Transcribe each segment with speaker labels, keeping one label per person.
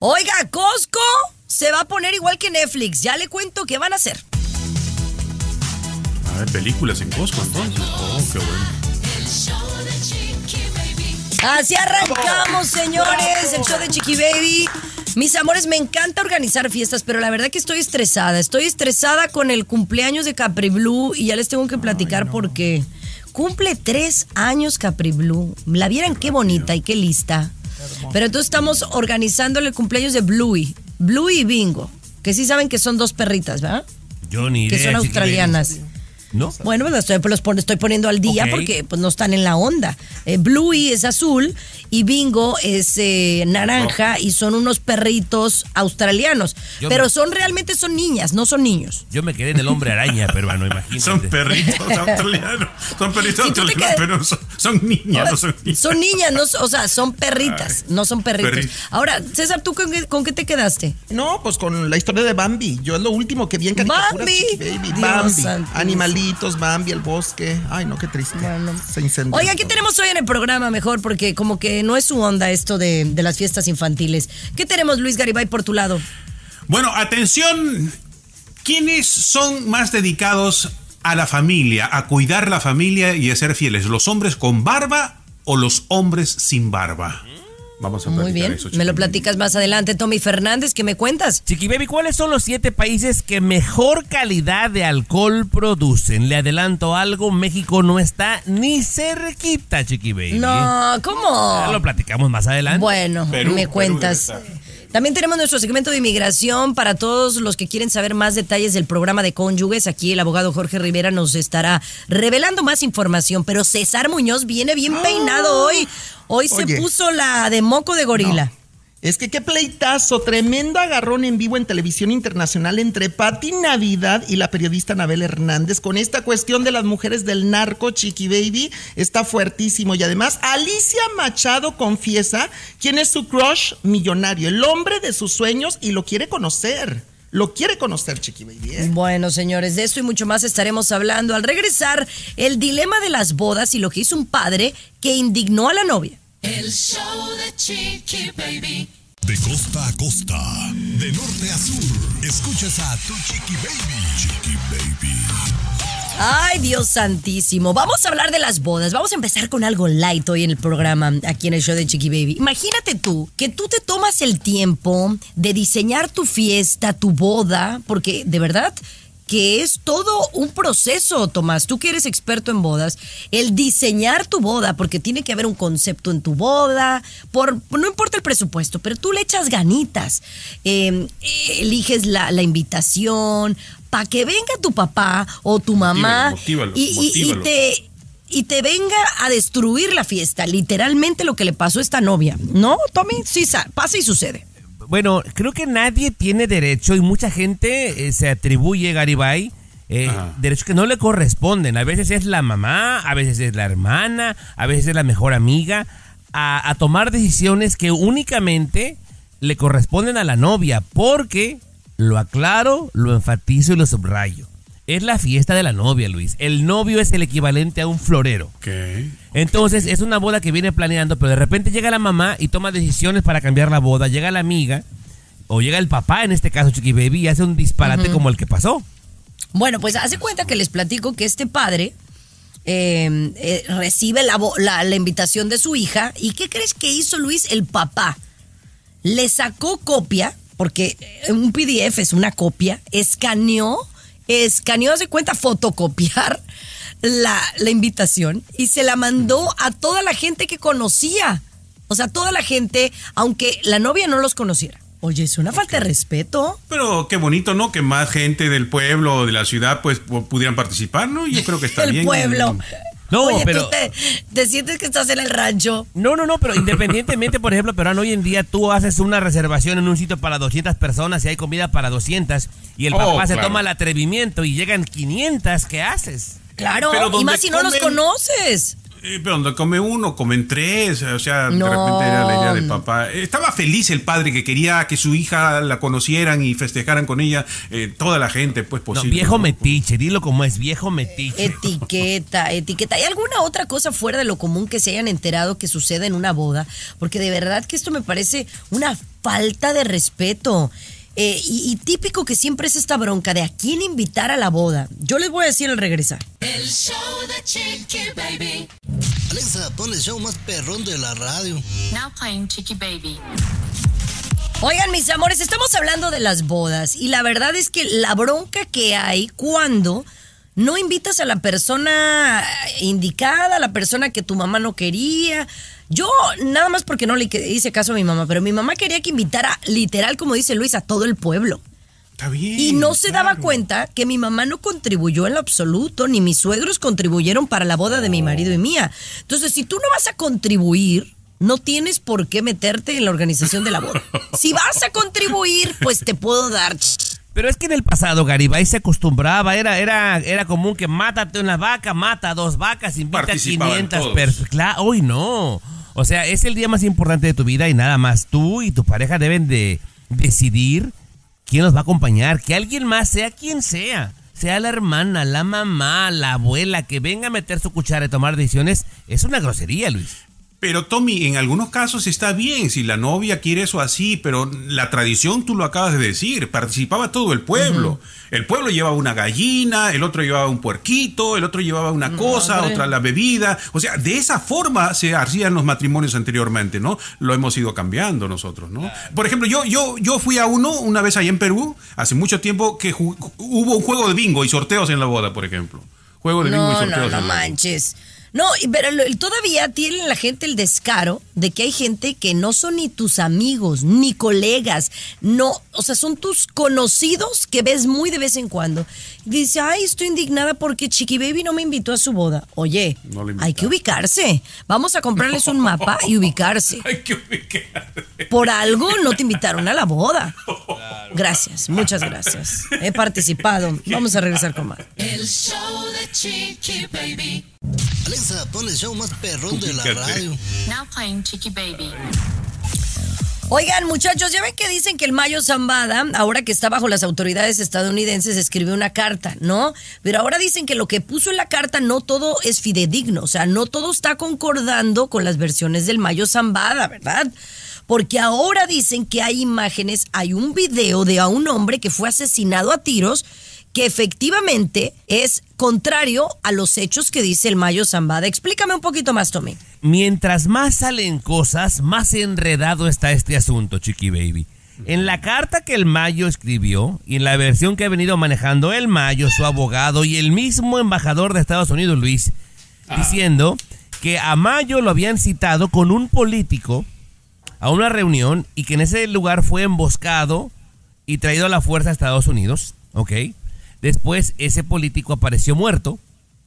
Speaker 1: Oiga, Costco se va a poner igual que Netflix. Ya le cuento qué van a hacer.
Speaker 2: A ver, películas en Costco entonces. Oh, qué bueno.
Speaker 1: Así arrancamos, señores, el show de Chiqui Baby. Mis amores, me encanta organizar fiestas, pero la verdad que estoy estresada. Estoy estresada con el cumpleaños de Capri Blue y ya les tengo que platicar porque cumple 3 años Capri Blue. La vieran qué bonita y qué lista. Pero entonces estamos organizándole el cumpleaños de Bluey y Bingo, que sí saben que son 2 perritas, ¿verdad?
Speaker 3: Yo ni idea.
Speaker 1: Que son australianas.
Speaker 3: ¿No?
Speaker 1: Bueno, pues estoy poniendo al día porque pues no están en la onda. Bluey es azul y Bingo es naranja y son unos perritos australianos. Pero realmente son niñas, no son niños.
Speaker 3: Yo me quedé en el hombre araña peruano, imagínate.
Speaker 2: Son perritos australianos. Son perritos australianos, pero son niñas, no son niñas.
Speaker 1: Son niñas, no, o sea, son perritas, no son perritos. Ahora, César, ¿tú con qué te quedaste?
Speaker 4: No, pues con la historia de Bambi. Yo es lo último que vi en caricaturas, Chiqui Baby. Bambi, animalitos, Bambi, el bosque. Ay, no, qué triste. Bueno. Se incendió.
Speaker 1: Oiga, ¿qué tenemos hoy en el programa mejor? Porque como que no es su onda esto de las fiestas infantiles. ¿Qué tenemos, Luis Garibay, por tu lado?
Speaker 2: Bueno, atención. ¿Quiénes son más dedicados a la familia, a cuidar la familia y a ser fieles? ¿Los hombres con barba o los hombres sin barba? Vamos a platicar.
Speaker 1: Muy bien,
Speaker 2: eso, Chiqui
Speaker 1: me lo
Speaker 2: Baby.
Speaker 1: platicas más adelante. Tommy Fernández, ¿qué me cuentas?
Speaker 3: Chiqui Baby, ¿cuáles son los 7 países que mejor calidad de alcohol producen? Le adelanto algo, México no está ni cerquita, Chiqui Baby.
Speaker 1: No, ¿cómo?
Speaker 3: Ya lo platicamos más adelante.
Speaker 1: Bueno, me cuentas. También tenemos nuestro segmento de inmigración para todos los que quieren saber más detalles del programa de cónyuges. Aquí el abogado Jorge Rivera nos estará revelando más información, pero César Muñoz viene bien peinado hoy. Hoy se puso la de moco de gorila.
Speaker 4: No. Es que qué pleitazo, tremendo agarrón en vivo en televisión internacional entre Pati Navidad y la periodista Anabel Hernández con esta cuestión de las mujeres del narco, Chiqui Baby, está fuertísimo. Y además Alicia Machado confiesa quién es su crush millonario, el hombre de sus sueños, y lo quiere conocer. Lo quiere conocer, Chiqui Baby, ¿eh?
Speaker 1: Bueno, señores, de esto y mucho más estaremos hablando al regresar. El dilema de las bodas y lo que hizo un padre que indignó a la novia.
Speaker 5: El show de Chiqui Baby.
Speaker 6: De costa a costa, de norte a sur, escuchas a tu Chiqui Baby. Chiqui Baby.
Speaker 1: Ay, Dios santísimo. Vamos a hablar de las bodas. Vamos a empezar con algo light hoy en el programa, aquí en el show de Chiqui Baby. Imagínate tú, que tú te tomas el tiempo de diseñar tu fiesta, tu boda, porque de verdad que es todo un proceso, Tomás. Tú que eres experto en bodas, el diseñar tu boda, porque tiene que haber un concepto en tu boda, no importa el presupuesto, pero tú le echas ganitas. Eliges la invitación para que venga tu papá o tu mamá
Speaker 2: Motívalo.
Speaker 1: y te venga a destruir la fiesta. Literalmente lo que le pasó a esta novia. ¿No, Tommy? Sí, pasa y sucede.
Speaker 3: Bueno, creo que nadie tiene derecho y mucha gente se atribuye, Garibay, derechos que no le corresponden. A veces es la mamá, a veces es la hermana, a veces es la mejor amiga, a tomar decisiones que únicamente le corresponden a la novia, porque, lo aclaro, lo enfatizo y lo subrayo, es la fiesta de la novia, Luis. El novio es el equivalente a un florero.
Speaker 2: ¿Qué?
Speaker 3: Entonces es una boda que viene planeando, pero de repente llega la mamá y toma decisiones para cambiar la boda. Llega la amiga, o llega el papá, en este caso Chiqui Baby, y hace un disparate como el que pasó.
Speaker 1: Bueno, pues hace cuenta que les platico que este padre recibe la invitación de su hija. ¿Y qué crees que hizo, Luis? El papá le sacó copia, porque un PDF es una copia, escaneó, hace cuenta, fotocopiar la invitación y se la mandó a toda la gente que conocía. O sea, toda la gente, aunque la novia no los conociera. Oye, es una falta de respeto.
Speaker 2: Pero qué bonito, ¿no? Que más gente del pueblo o de la ciudad pues pudieran participar, ¿no? Yo creo que está bien.
Speaker 1: El pueblo.
Speaker 3: No,
Speaker 1: oye,
Speaker 3: pero
Speaker 1: tú te sientes que estás en el rancho.
Speaker 3: No, pero independientemente, por ejemplo, pero hoy en día tú haces una reservación en un sitio para 200 personas y hay comida para 200 y el papá se toma el atrevimiento y llegan 500, ¿qué haces?
Speaker 1: Claro,
Speaker 2: Pero
Speaker 1: y
Speaker 2: donde
Speaker 1: más si no los conoces.
Speaker 2: Pero donde come uno, comen tres, o sea,
Speaker 1: No,
Speaker 2: de repente era la idea de papá. Estaba feliz el padre que quería que su hija la conocieran y festejaran con ella toda la gente, pues posible.
Speaker 3: No, viejo
Speaker 2: ¿no?
Speaker 3: metiche, dilo como es, viejo metiche.
Speaker 1: Etiqueta. ¿Hay alguna otra cosa fuera de lo común que se hayan enterado que sucede en una boda? Porque de verdad que esto me parece una falta de respeto. Y típico que siempre es esta bronca de a quién invitar a la boda. Yo les voy a decir al regresar.
Speaker 5: El show de Chiqui Baby.
Speaker 7: Alexa, pon el show más perrón de la radio.
Speaker 8: Now playing Chiqui Baby.
Speaker 1: Oigan, mis amores, estamos hablando de las bodas y la verdad es que la bronca que hay cuando no invitas a la persona indicada, a la persona que tu mamá no quería. Yo, nada más porque no le hice caso a mi mamá, pero mi mamá quería que invitara, literal, como dice Luis, a todo el pueblo.
Speaker 2: Está bien.
Speaker 1: Y no se daba cuenta que mi mamá no contribuyó en lo absoluto, ni mis suegros contribuyeron para la boda de mi marido y mía. Entonces, si tú no vas a contribuir, no tienes por qué meterte en la organización de la boda. Si vas a contribuir, pues te puedo dar.
Speaker 3: Pero es que en el pasado, Garibay, se acostumbraba, era común que mátate una vaca, mata a 2 vacas, invita a 500 personas. Claro, hoy no. O sea, es el día más importante de tu vida y nada más tú y tu pareja deben de decidir quién los va a acompañar, que alguien más, sea quien sea la hermana, la mamá, la abuela, que venga a meter su cuchara y tomar decisiones, es una grosería, Luis.
Speaker 2: Pero Tommy, en algunos casos está bien, si la novia quiere eso así, pero la tradición, tú lo acabas de decir, participaba todo el pueblo. El pueblo llevaba una gallina, el otro llevaba un puerquito, el otro llevaba una cosa, otra la bebida. O sea, de esa forma se hacían los matrimonios anteriormente, ¿no? Lo hemos ido cambiando nosotros, ¿no? Por ejemplo, yo fui a uno una vez allá en Perú, hace mucho tiempo, que hubo un juego de bingo y sorteos en la boda, por ejemplo. Juego de bingo y sorteos.
Speaker 1: No manches. No, pero todavía tiene la gente el descaro de que hay gente que no son ni tus amigos, ni colegas, no, o sea, son tus conocidos que ves muy de vez en cuando. Y dice, ay, estoy indignada porque Chiqui Baby no me invitó a su boda. Oye,
Speaker 2: No le
Speaker 1: hay que ubicarse. Vamos a comprarles un mapa y ubicarse.
Speaker 2: Hay que ubicarse.
Speaker 1: Por algo no te invitaron a la boda. Gracias, muchas gracias. He participado. Vamos a regresar con más.
Speaker 5: El show de Chiqui Baby.
Speaker 7: Alexa, pon el show más perrón de la radio.
Speaker 8: Now playing Chiqui Baby.
Speaker 1: Oigan, muchachos, ya ven que dicen que el Mayo Zambada, ahora que está bajo las autoridades estadounidenses, escribió una carta, ¿no? Pero ahora dicen que lo que puso en la carta no todo es fidedigno, o sea, no todo está concordando con las versiones del Mayo Zambada, ¿verdad? Porque ahora dicen que hay imágenes, hay un video de a un hombre que fue asesinado a tiros, que efectivamente es contrario a los hechos que dice el Mayo Zambada. Explícame un poquito más, Tommy.
Speaker 3: Mientras más salen cosas, más enredado está este asunto, Chiqui Baby. En la carta que el Mayo escribió y en la versión que ha venido manejando el Mayo, su abogado y el mismo embajador de Estados Unidos, Luis, diciendo que a Mayo lo habían citado con un político a una reunión y que en ese lugar fue emboscado y traído a la fuerza a Estados Unidos, ¿ok? Después ese político apareció muerto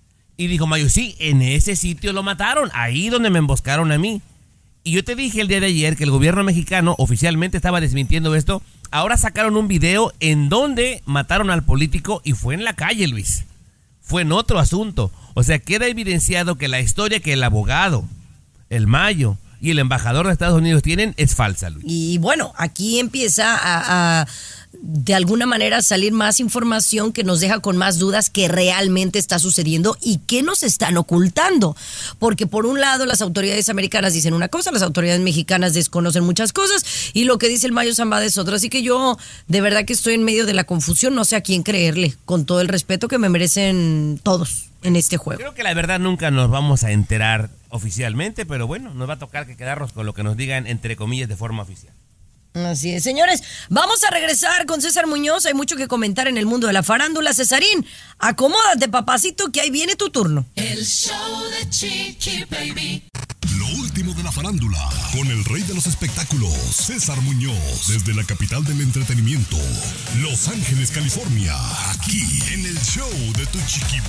Speaker 3: y dijo Mayo, sí, en ese sitio lo mataron, ahí donde me emboscaron a mí. Y yo te dije el día de ayer que el gobierno mexicano oficialmente estaba desmintiendo esto. Ahora sacaron un video en donde mataron al político y fue en la calle, Luis. Fue en otro asunto. O sea, queda evidenciado que la historia que el abogado, el Mayo y el embajador de Estados Unidos tienen es falsa, Luis.
Speaker 1: Y bueno, aquí empieza a de alguna manera salir más información que nos deja con más dudas que realmente está sucediendo y que nos están ocultando. Porque por un lado las autoridades americanas dicen una cosa, las autoridades mexicanas desconocen muchas cosas y lo que dice el Mayo Zambada es otra. Así que yo de verdad que estoy en medio de la confusión, no sé a quién creerle, con todo el respeto que me merecen todos en este juego.
Speaker 3: Creo que la verdad nunca nos vamos a enterar oficialmente, pero bueno, nos va a tocar que quedarnos con lo que nos digan entre comillas de forma oficial.
Speaker 1: Así es, señores, vamos a regresar con César Muñoz, hay mucho que comentar en el mundo de la farándula. Cesarín, acomódate, papacito, que ahí viene tu turno.
Speaker 5: El show de Chiqui Baby.
Speaker 6: Lo último de la farándula, con el rey de los espectáculos, César Muñoz, desde la capital del entretenimiento, Los Ángeles, California, aquí en el show de tu Chiqui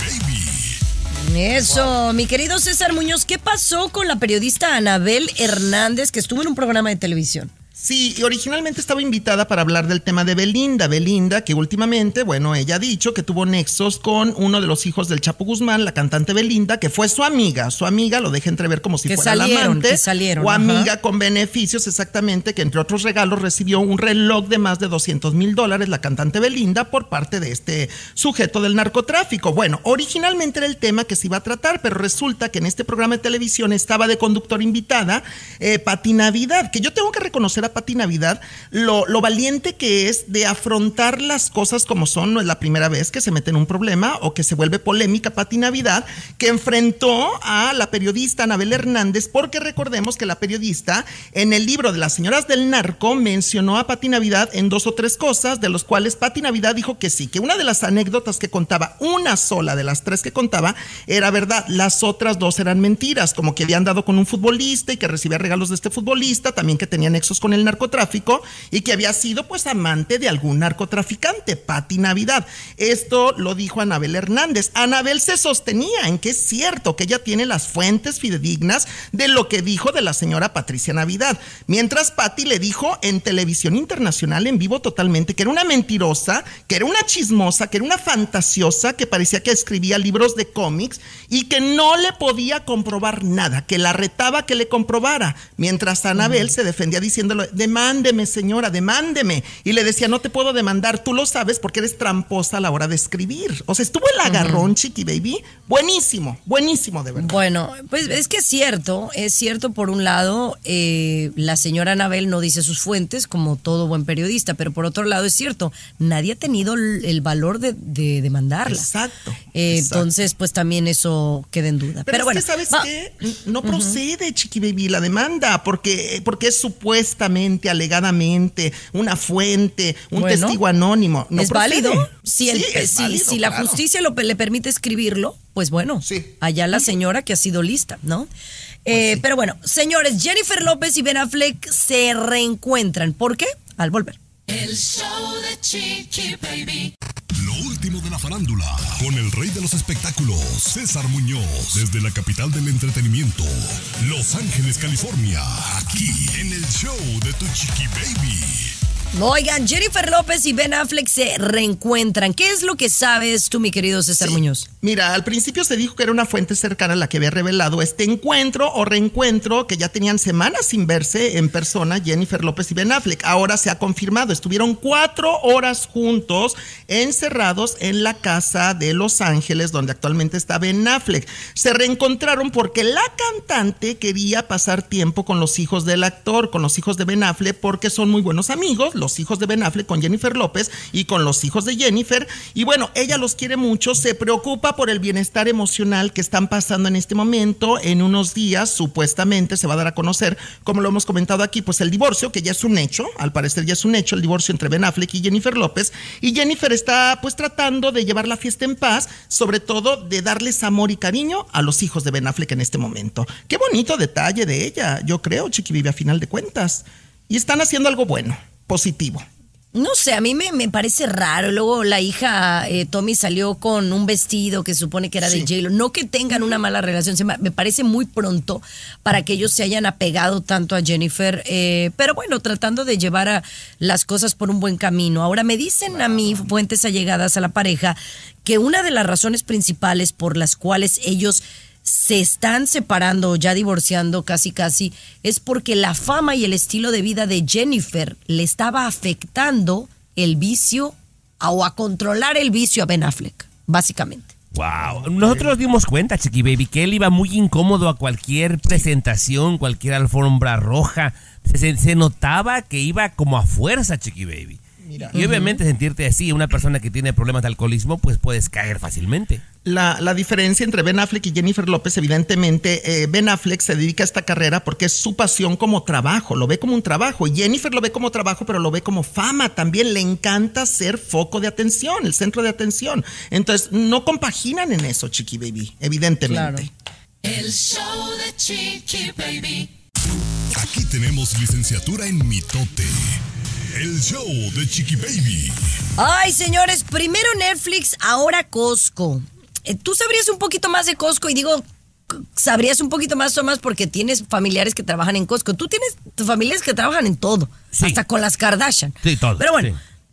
Speaker 6: Baby.
Speaker 1: Eso, mi querido César Muñoz, ¿qué pasó con la periodista Anabel Hernández que estuvo en un programa de televisión?
Speaker 4: Sí, y originalmente estaba invitada para hablar del tema de Belinda. Belinda, que últimamente, bueno, ella ha dicho que tuvo nexos con uno de los hijos del Chapo Guzmán, la cantante Belinda, que fue su amiga, lo deja entrever como si
Speaker 1: que
Speaker 4: fuera la amante. O
Speaker 1: ajá.
Speaker 4: amiga con beneficios, exactamente, que entre otros regalos recibió un reloj de más de $200,000, la cantante Belinda, por parte de este sujeto del narcotráfico. Bueno, originalmente era el tema que se iba a tratar, pero resulta que en este programa de televisión estaba de conductor invitada Pati Navidad, que yo tengo que reconocer a Pati Navidad lo valiente que es de afrontar las cosas como son. No es la primera vez que se mete en un problema o que se vuelve polémica Pati Navidad, que enfrentó a la periodista Anabel Hernández, porque recordemos que la periodista en el libro de Las Señoras del Narco mencionó a Pati Navidad en 2 o 3 cosas, de los cuales Pati Navidad dijo que sí, que una de las anécdotas que contaba, una sola de las 3 que contaba, era verdad, las otras 2 eran mentiras, como que habían dado con un futbolista y que recibía regalos de este futbolista, también que tenía nexos con el narcotráfico y que había sido pues amante de algún narcotraficante, Pati Navidad. Esto lo dijo Anabel Hernández. Anabel se sostenía en que es cierto que ella tiene las fuentes fidedignas de lo que dijo de la señora Patricia Navidad, mientras Pati le dijo en televisión internacional en vivo totalmente que era una mentirosa, que era una chismosa, que era una fantasiosa, que parecía que escribía libros de cómics y que no le podía comprobar nada, que la retaba que le comprobara, mientras Anabel se defendía diciéndole: demándeme, señora, demándeme, y le decía: no te puedo demandar, tú lo sabes porque eres tramposa a la hora de escribir. O sea, estuvo el agarrón, Chiqui Baby, buenísimo, buenísimo, de verdad.
Speaker 1: Bueno, pues es que es cierto por un lado, la señora Anabel no dice sus fuentes, como todo buen periodista, pero por otro lado es cierto, nadie ha tenido el valor de demandarla.
Speaker 4: Exacto.
Speaker 1: Entonces, pues también eso queda en duda. Pero bueno,
Speaker 4: es que, ¿sabes qué? No procede, Chiqui Baby, la demanda, porque es supuestamente, alegadamente, una fuente, un testigo anónimo. No
Speaker 1: ¿es
Speaker 4: procede.
Speaker 1: válido?
Speaker 4: Es válido,
Speaker 1: si la justicia le permite escribirlo, pues bueno, allá la señora que ha sido lista, ¿no? Pero bueno, señores, Jennifer López y Ben Affleck se reencuentran. ¿Por qué? Al volver.
Speaker 5: El show de Chiqui Baby.
Speaker 6: Lo último de la farándula, con el rey de los espectáculos, César Muñoz, desde la capital del entretenimiento, Los Ángeles, California, aquí en el show de tu Chiqui Baby.
Speaker 1: Oigan, Jennifer López y Ben Affleck se reencuentran. ¿Qué es lo que sabes tú, mi querido César Muñoz?
Speaker 4: Mira, al principio se dijo que era una fuente cercana la que había revelado este encuentro o reencuentro, que ya tenían semanas sin verse en persona Jennifer López y Ben Affleck. Ahora se ha confirmado, estuvieron 4 horas juntos, encerrados en la casa de Los Ángeles, donde actualmente está Ben Affleck. Se reencontraron porque la cantante quería pasar tiempo con los hijos del actor, con los hijos de Ben Affleck, porque son muy buenos amigos, los hijos de Ben Affleck con Jennifer López y con los hijos de Jennifer, y bueno, ella los quiere mucho, se preocupa por el bienestar emocional que están pasando en este momento. En unos días supuestamente se va a dar a conocer, como lo hemos comentado aquí, pues el divorcio, que ya es un hecho, al parecer ya es un hecho el divorcio entre Ben Affleck y Jennifer López, y Jennifer está pues tratando de llevar la fiesta en paz, sobre todo de darles amor y cariño a los hijos de Ben Affleck en este momento. Qué bonito detalle de ella, yo creo, Chiqui Vive, a final de cuentas, y están haciendo algo bueno, positivo.
Speaker 1: No sé, a mí me parece raro. Luego la hija Tommy salió con un vestido que supone que era de J-Lo. No que tengan una mala relación, me parece muy pronto para que ellos se hayan apegado tanto a Jennifer, pero bueno, tratando de llevar las cosas por un buen camino. Ahora me dicen a mí, fuentes allegadas a la pareja, que una de las razones principales por las cuales ellos se están separando o ya divorciando casi, es porque la fama y el estilo de vida de Jennifer le estaba afectando el vicio o a controlar el vicio a Ben Affleck, básicamente.
Speaker 3: Wow, nosotros nos dimos cuenta, Chiqui Baby, que él iba muy incómodo a cualquier presentación, cualquier alfombra roja. Se notaba que iba como a fuerza, Chiqui Baby. Mira. Y obviamente sentirte así, una persona que tiene problemas de alcoholismo, pues puedes caer fácilmente.
Speaker 4: La diferencia entre Ben Affleck y Jennifer López, evidentemente, Ben Affleck se dedica a esta carrera porque es su pasión como trabajo, lo ve como un trabajo. Y Jennifer lo ve como trabajo, pero lo ve como fama. También le encanta ser foco de atención, el centro de atención. Entonces, no compaginan en eso, Chiqui Baby, evidentemente.
Speaker 1: Claro.
Speaker 5: El show de Chiqui Baby.
Speaker 6: Aquí tenemos licenciatura en mitote. El show de Chiqui Baby.
Speaker 1: Ay, señores, primero Netflix, ahora Costco. Tú sabrías un poquito más de Costco y digo, sabrías un poquito más o más porque tienes familiares que trabajan en Costco. Tú tienes tus familiares que trabajan en todo,
Speaker 3: Sí.
Speaker 1: hasta con las Kardashian.
Speaker 3: Sí, todo.
Speaker 1: Pero bueno,
Speaker 3: sí.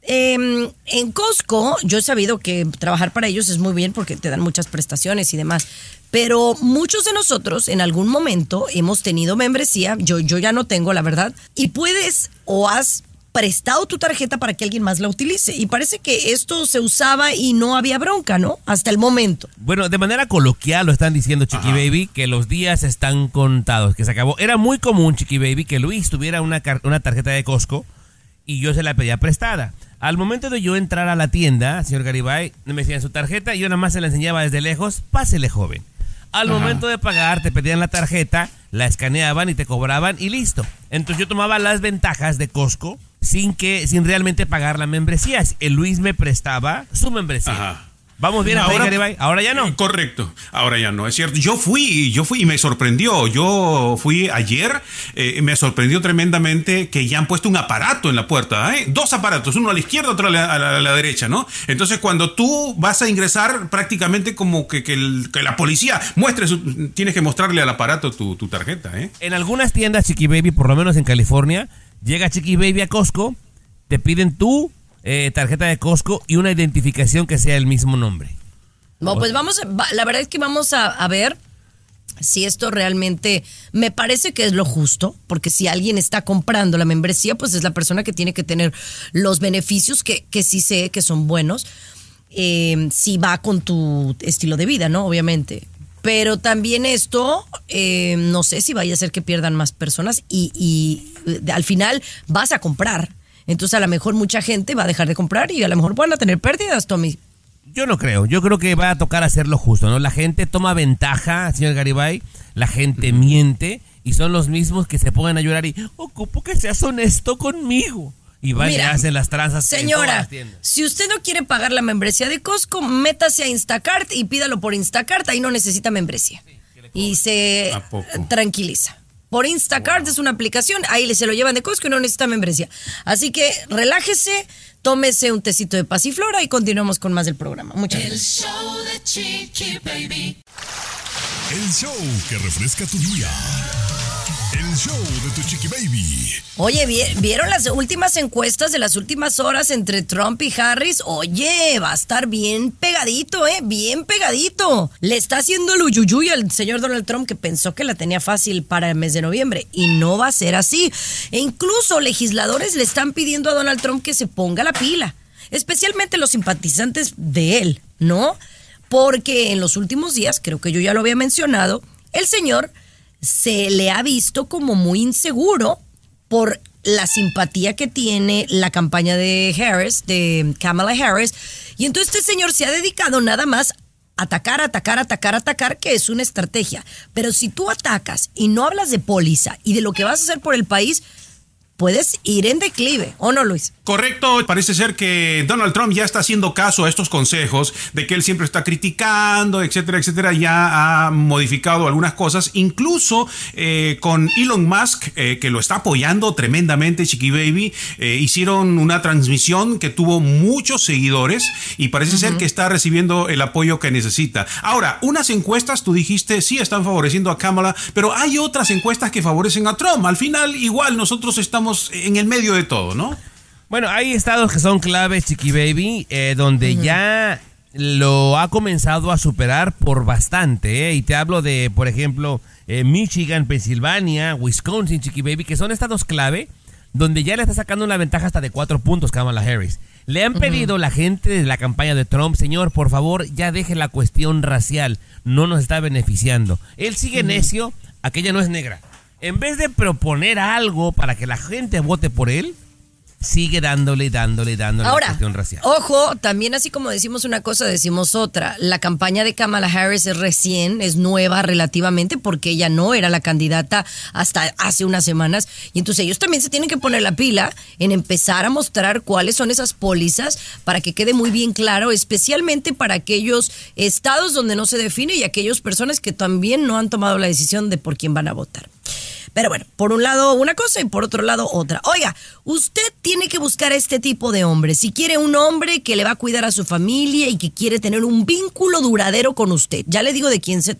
Speaker 1: En Costco yo he sabido que trabajar para ellos es muy bien porque te dan muchas prestaciones y demás. Pero muchos de nosotros en algún momento hemos tenido membresía, yo ya no tengo, la verdad, y puedes o has prestado tu tarjeta para que alguien más la utilice. Y parece que esto se usaba y no había bronca, ¿no? Hasta el momento.
Speaker 3: Bueno, de manera coloquial lo están diciendo, Chiqui Baby, que los días están contados, que se acabó. Era muy común, Chiqui Baby, que Luis tuviera una tarjeta de Costco y yo se la pedía prestada. Al momento de yo entrar a la tienda, señor Garibay, me decían su tarjeta y yo nada más se la enseñaba desde lejos, pásele, joven. Al momento de pagar, te pedían la tarjeta, la escaneaban y te cobraban y listo. Entonces yo tomaba las ventajas de Costco sin realmente pagar la membresía. El Luis me prestaba su membresía.
Speaker 2: Ajá.
Speaker 3: Vamos bien, ahora, Garibay. Ahora ya no.
Speaker 2: Correcto, ahora ya no, es cierto. Yo fui y me sorprendió. Yo fui ayer, me sorprendió tremendamente que ya han puesto un aparato en la puerta, ¿eh? 2 aparatos, uno a la izquierda, otro a la derecha, ¿no? Entonces cuando tú vas a ingresar, prácticamente como que la policía tienes que mostrarle al aparato tu tarjeta, ¿eh?
Speaker 3: En algunas tiendas, Chiqui Baby, por lo menos en California, llega Chiqui Baby a Costco, te piden tu tarjeta de Costco y una identificación que sea el mismo nombre.
Speaker 1: No, pues la verdad es que vamos a ver si esto realmente me parece que es lo justo, porque si alguien está comprando la membresía, pues es la persona que tiene que tener los beneficios que sí sé que son buenos, si va con tu estilo de vida, ¿no? Obviamente. Pero también esto, no sé si vaya a hacer que pierdan más personas y al final vas a comprar. Entonces a lo mejor mucha gente va a dejar de comprar y a lo mejor van a tener pérdidas, Tommy.
Speaker 3: Yo no creo, yo creo que va a tocar hacerlo justo, ¿no? La gente toma ventaja, señor Garibay, la gente miente y son los mismos que se ponen a llorar y ocupo que seas honesto conmigo. Y van y hacen las tranzas.
Speaker 1: Señora, si usted no quiere pagar la membresía de Costco, métase a Instacart y pídalo por Instacart, ahí no necesita membresía. Y se tranquiliza. Por Instacart es una aplicación, ahí se lo llevan de Costco y no necesita membresía. Así que relájese, tómese un tecito de pasiflora y continuamos con más del programa. Muchas gracias.
Speaker 5: El show de Chiqui Baby.
Speaker 6: El show que refresca tu día. El show de tu Chiqui Baby.
Speaker 1: Oye, ¿vieron las últimas encuestas de las últimas horas entre Trump y Harris? Oye, va a estar bien pegadito, bien pegadito. Le está haciendo el uyuyuy al señor Donald Trump, que pensó que la tenía fácil para el mes de noviembre, y no va a ser así. E incluso legisladores le están pidiendo a Donald Trump que se ponga la pila, especialmente los simpatizantes de él, ¿no? Porque en los últimos días, creo que yo ya lo había mencionado, el señor se le ha visto como muy inseguro por la simpatía que tiene la campaña de Kamala Harris. Y entonces este señor se ha dedicado nada más a atacar, que es una estrategia. Pero si tú atacas y no hablas de póliza y de lo que vas a hacer por el país, puedes ir en declive, ¿o no, Luis?
Speaker 2: Correcto, parece ser que Donald Trump ya está haciendo caso a estos consejos de que él siempre está criticando, etcétera, etcétera. Ya ha modificado algunas cosas, incluso con Elon Musk, que lo está apoyando tremendamente, Chiqui Baby. Hicieron una transmisión que tuvo muchos seguidores y parece ser que está recibiendo el apoyo que necesita. Ahora, unas encuestas, tú dijiste, sí están favoreciendo a Kamala, pero hay otras encuestas que favorecen a Trump. Al final, igual, nosotros estamos en el medio de todo, ¿no?
Speaker 3: Bueno, hay estados que son claves, Chiqui Baby, donde ya lo ha comenzado a superar por bastante, y te hablo de, por ejemplo, Michigan, Pensilvania, Wisconsin, Chiqui Baby, que son estados clave donde ya le está sacando una ventaja hasta de 4 puntos Kamala Harris. Le han pedido la gente de la campaña de Trump, señor, por favor, ya deje la cuestión racial, no nos está beneficiando. Él sigue necio, aquella no es negra. En vez de proponer algo para que la gente vote por él, sigue dándole
Speaker 1: Ahora,
Speaker 3: la cuestión racial.
Speaker 1: Ojo, también así como decimos una cosa, decimos otra. La campaña de Kamala Harris es nueva relativamente, porque ella no era la candidata hasta hace unas semanas. Y entonces ellos también se tienen que poner la pila en empezar a mostrar cuáles son esas pólizas para que quede muy bien claro, especialmente para aquellos estados donde no se define y aquellas personas que también no han tomado la decisión de por quién van a votar. Pero bueno, por un lado una cosa y por otro lado otra. Oiga, usted tiene que buscar este tipo de hombre. Si quiere un hombre que le va a cuidar a su familia y que quiere tener un vínculo duradero con usted. Ya le digo de quién se trata.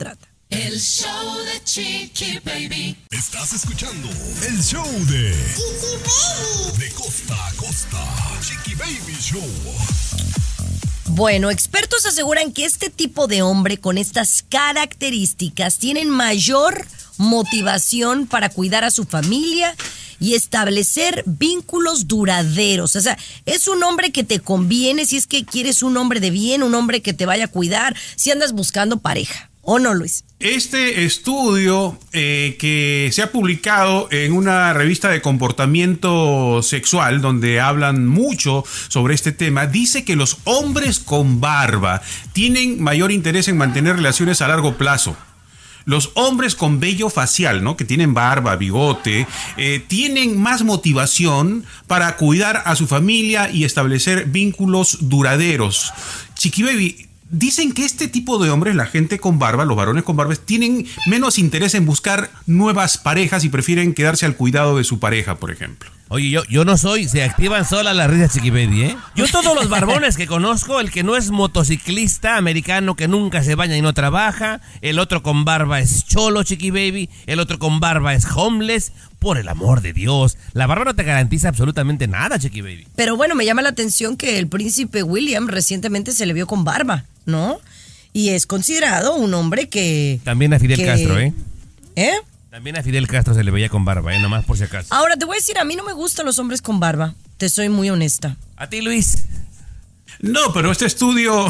Speaker 5: El show de Chiqui Baby.
Speaker 6: Estás escuchando el show de Chiqui Baby. De costa a costa. Chiqui Baby Show.
Speaker 1: Bueno, expertos aseguran que este tipo de hombre con estas características tienen mayor motivación para cuidar a su familia y establecer vínculos duraderos. O sea, es un hombre que te conviene si es que quieres un hombre de bien, un hombre que te vaya a cuidar, si andas buscando pareja. ¿O no, Luis?
Speaker 2: Este estudio que se ha publicado en una revista de comportamiento sexual, donde hablan mucho sobre este tema, dice que los hombres con barba tienen mayor interés en mantener relaciones a largo plazo. Los hombres con vello facial, ¿no?, que tienen barba, bigote, tienen más motivación para cuidar a su familia y establecer vínculos duraderos. Chiqui Baby, dicen que este tipo de hombres, la gente con barba, los varones con barbas, tienen menos interés en buscar nuevas parejas y prefieren quedarse al cuidado de su pareja, por ejemplo.
Speaker 3: Oye, yo no soy, se activan solas las risas, Chiqui Baby, ¿eh? Yo todos los barbones que conozco, el que no es motociclista americano, que nunca se baña y no trabaja, el otro con barba es cholo, Chiqui Baby, el otro con barba es homeless, por el amor de Dios. La barba no te garantiza absolutamente nada, Chiqui Baby.
Speaker 1: Pero bueno, me llama la atención que el príncipe William recientemente se le vio con barba, ¿no? Y es considerado un hombre que...
Speaker 3: También a Fidel Castro, ¿eh?
Speaker 1: ¿Eh?
Speaker 3: También a Fidel Castro se le veía con barba, nomás por si acaso.
Speaker 1: Ahora, te voy a decir, a mí no me gustan los hombres con barba. Te soy muy honesta.
Speaker 3: ¿A ti, Luis?
Speaker 2: No, pero este estudio...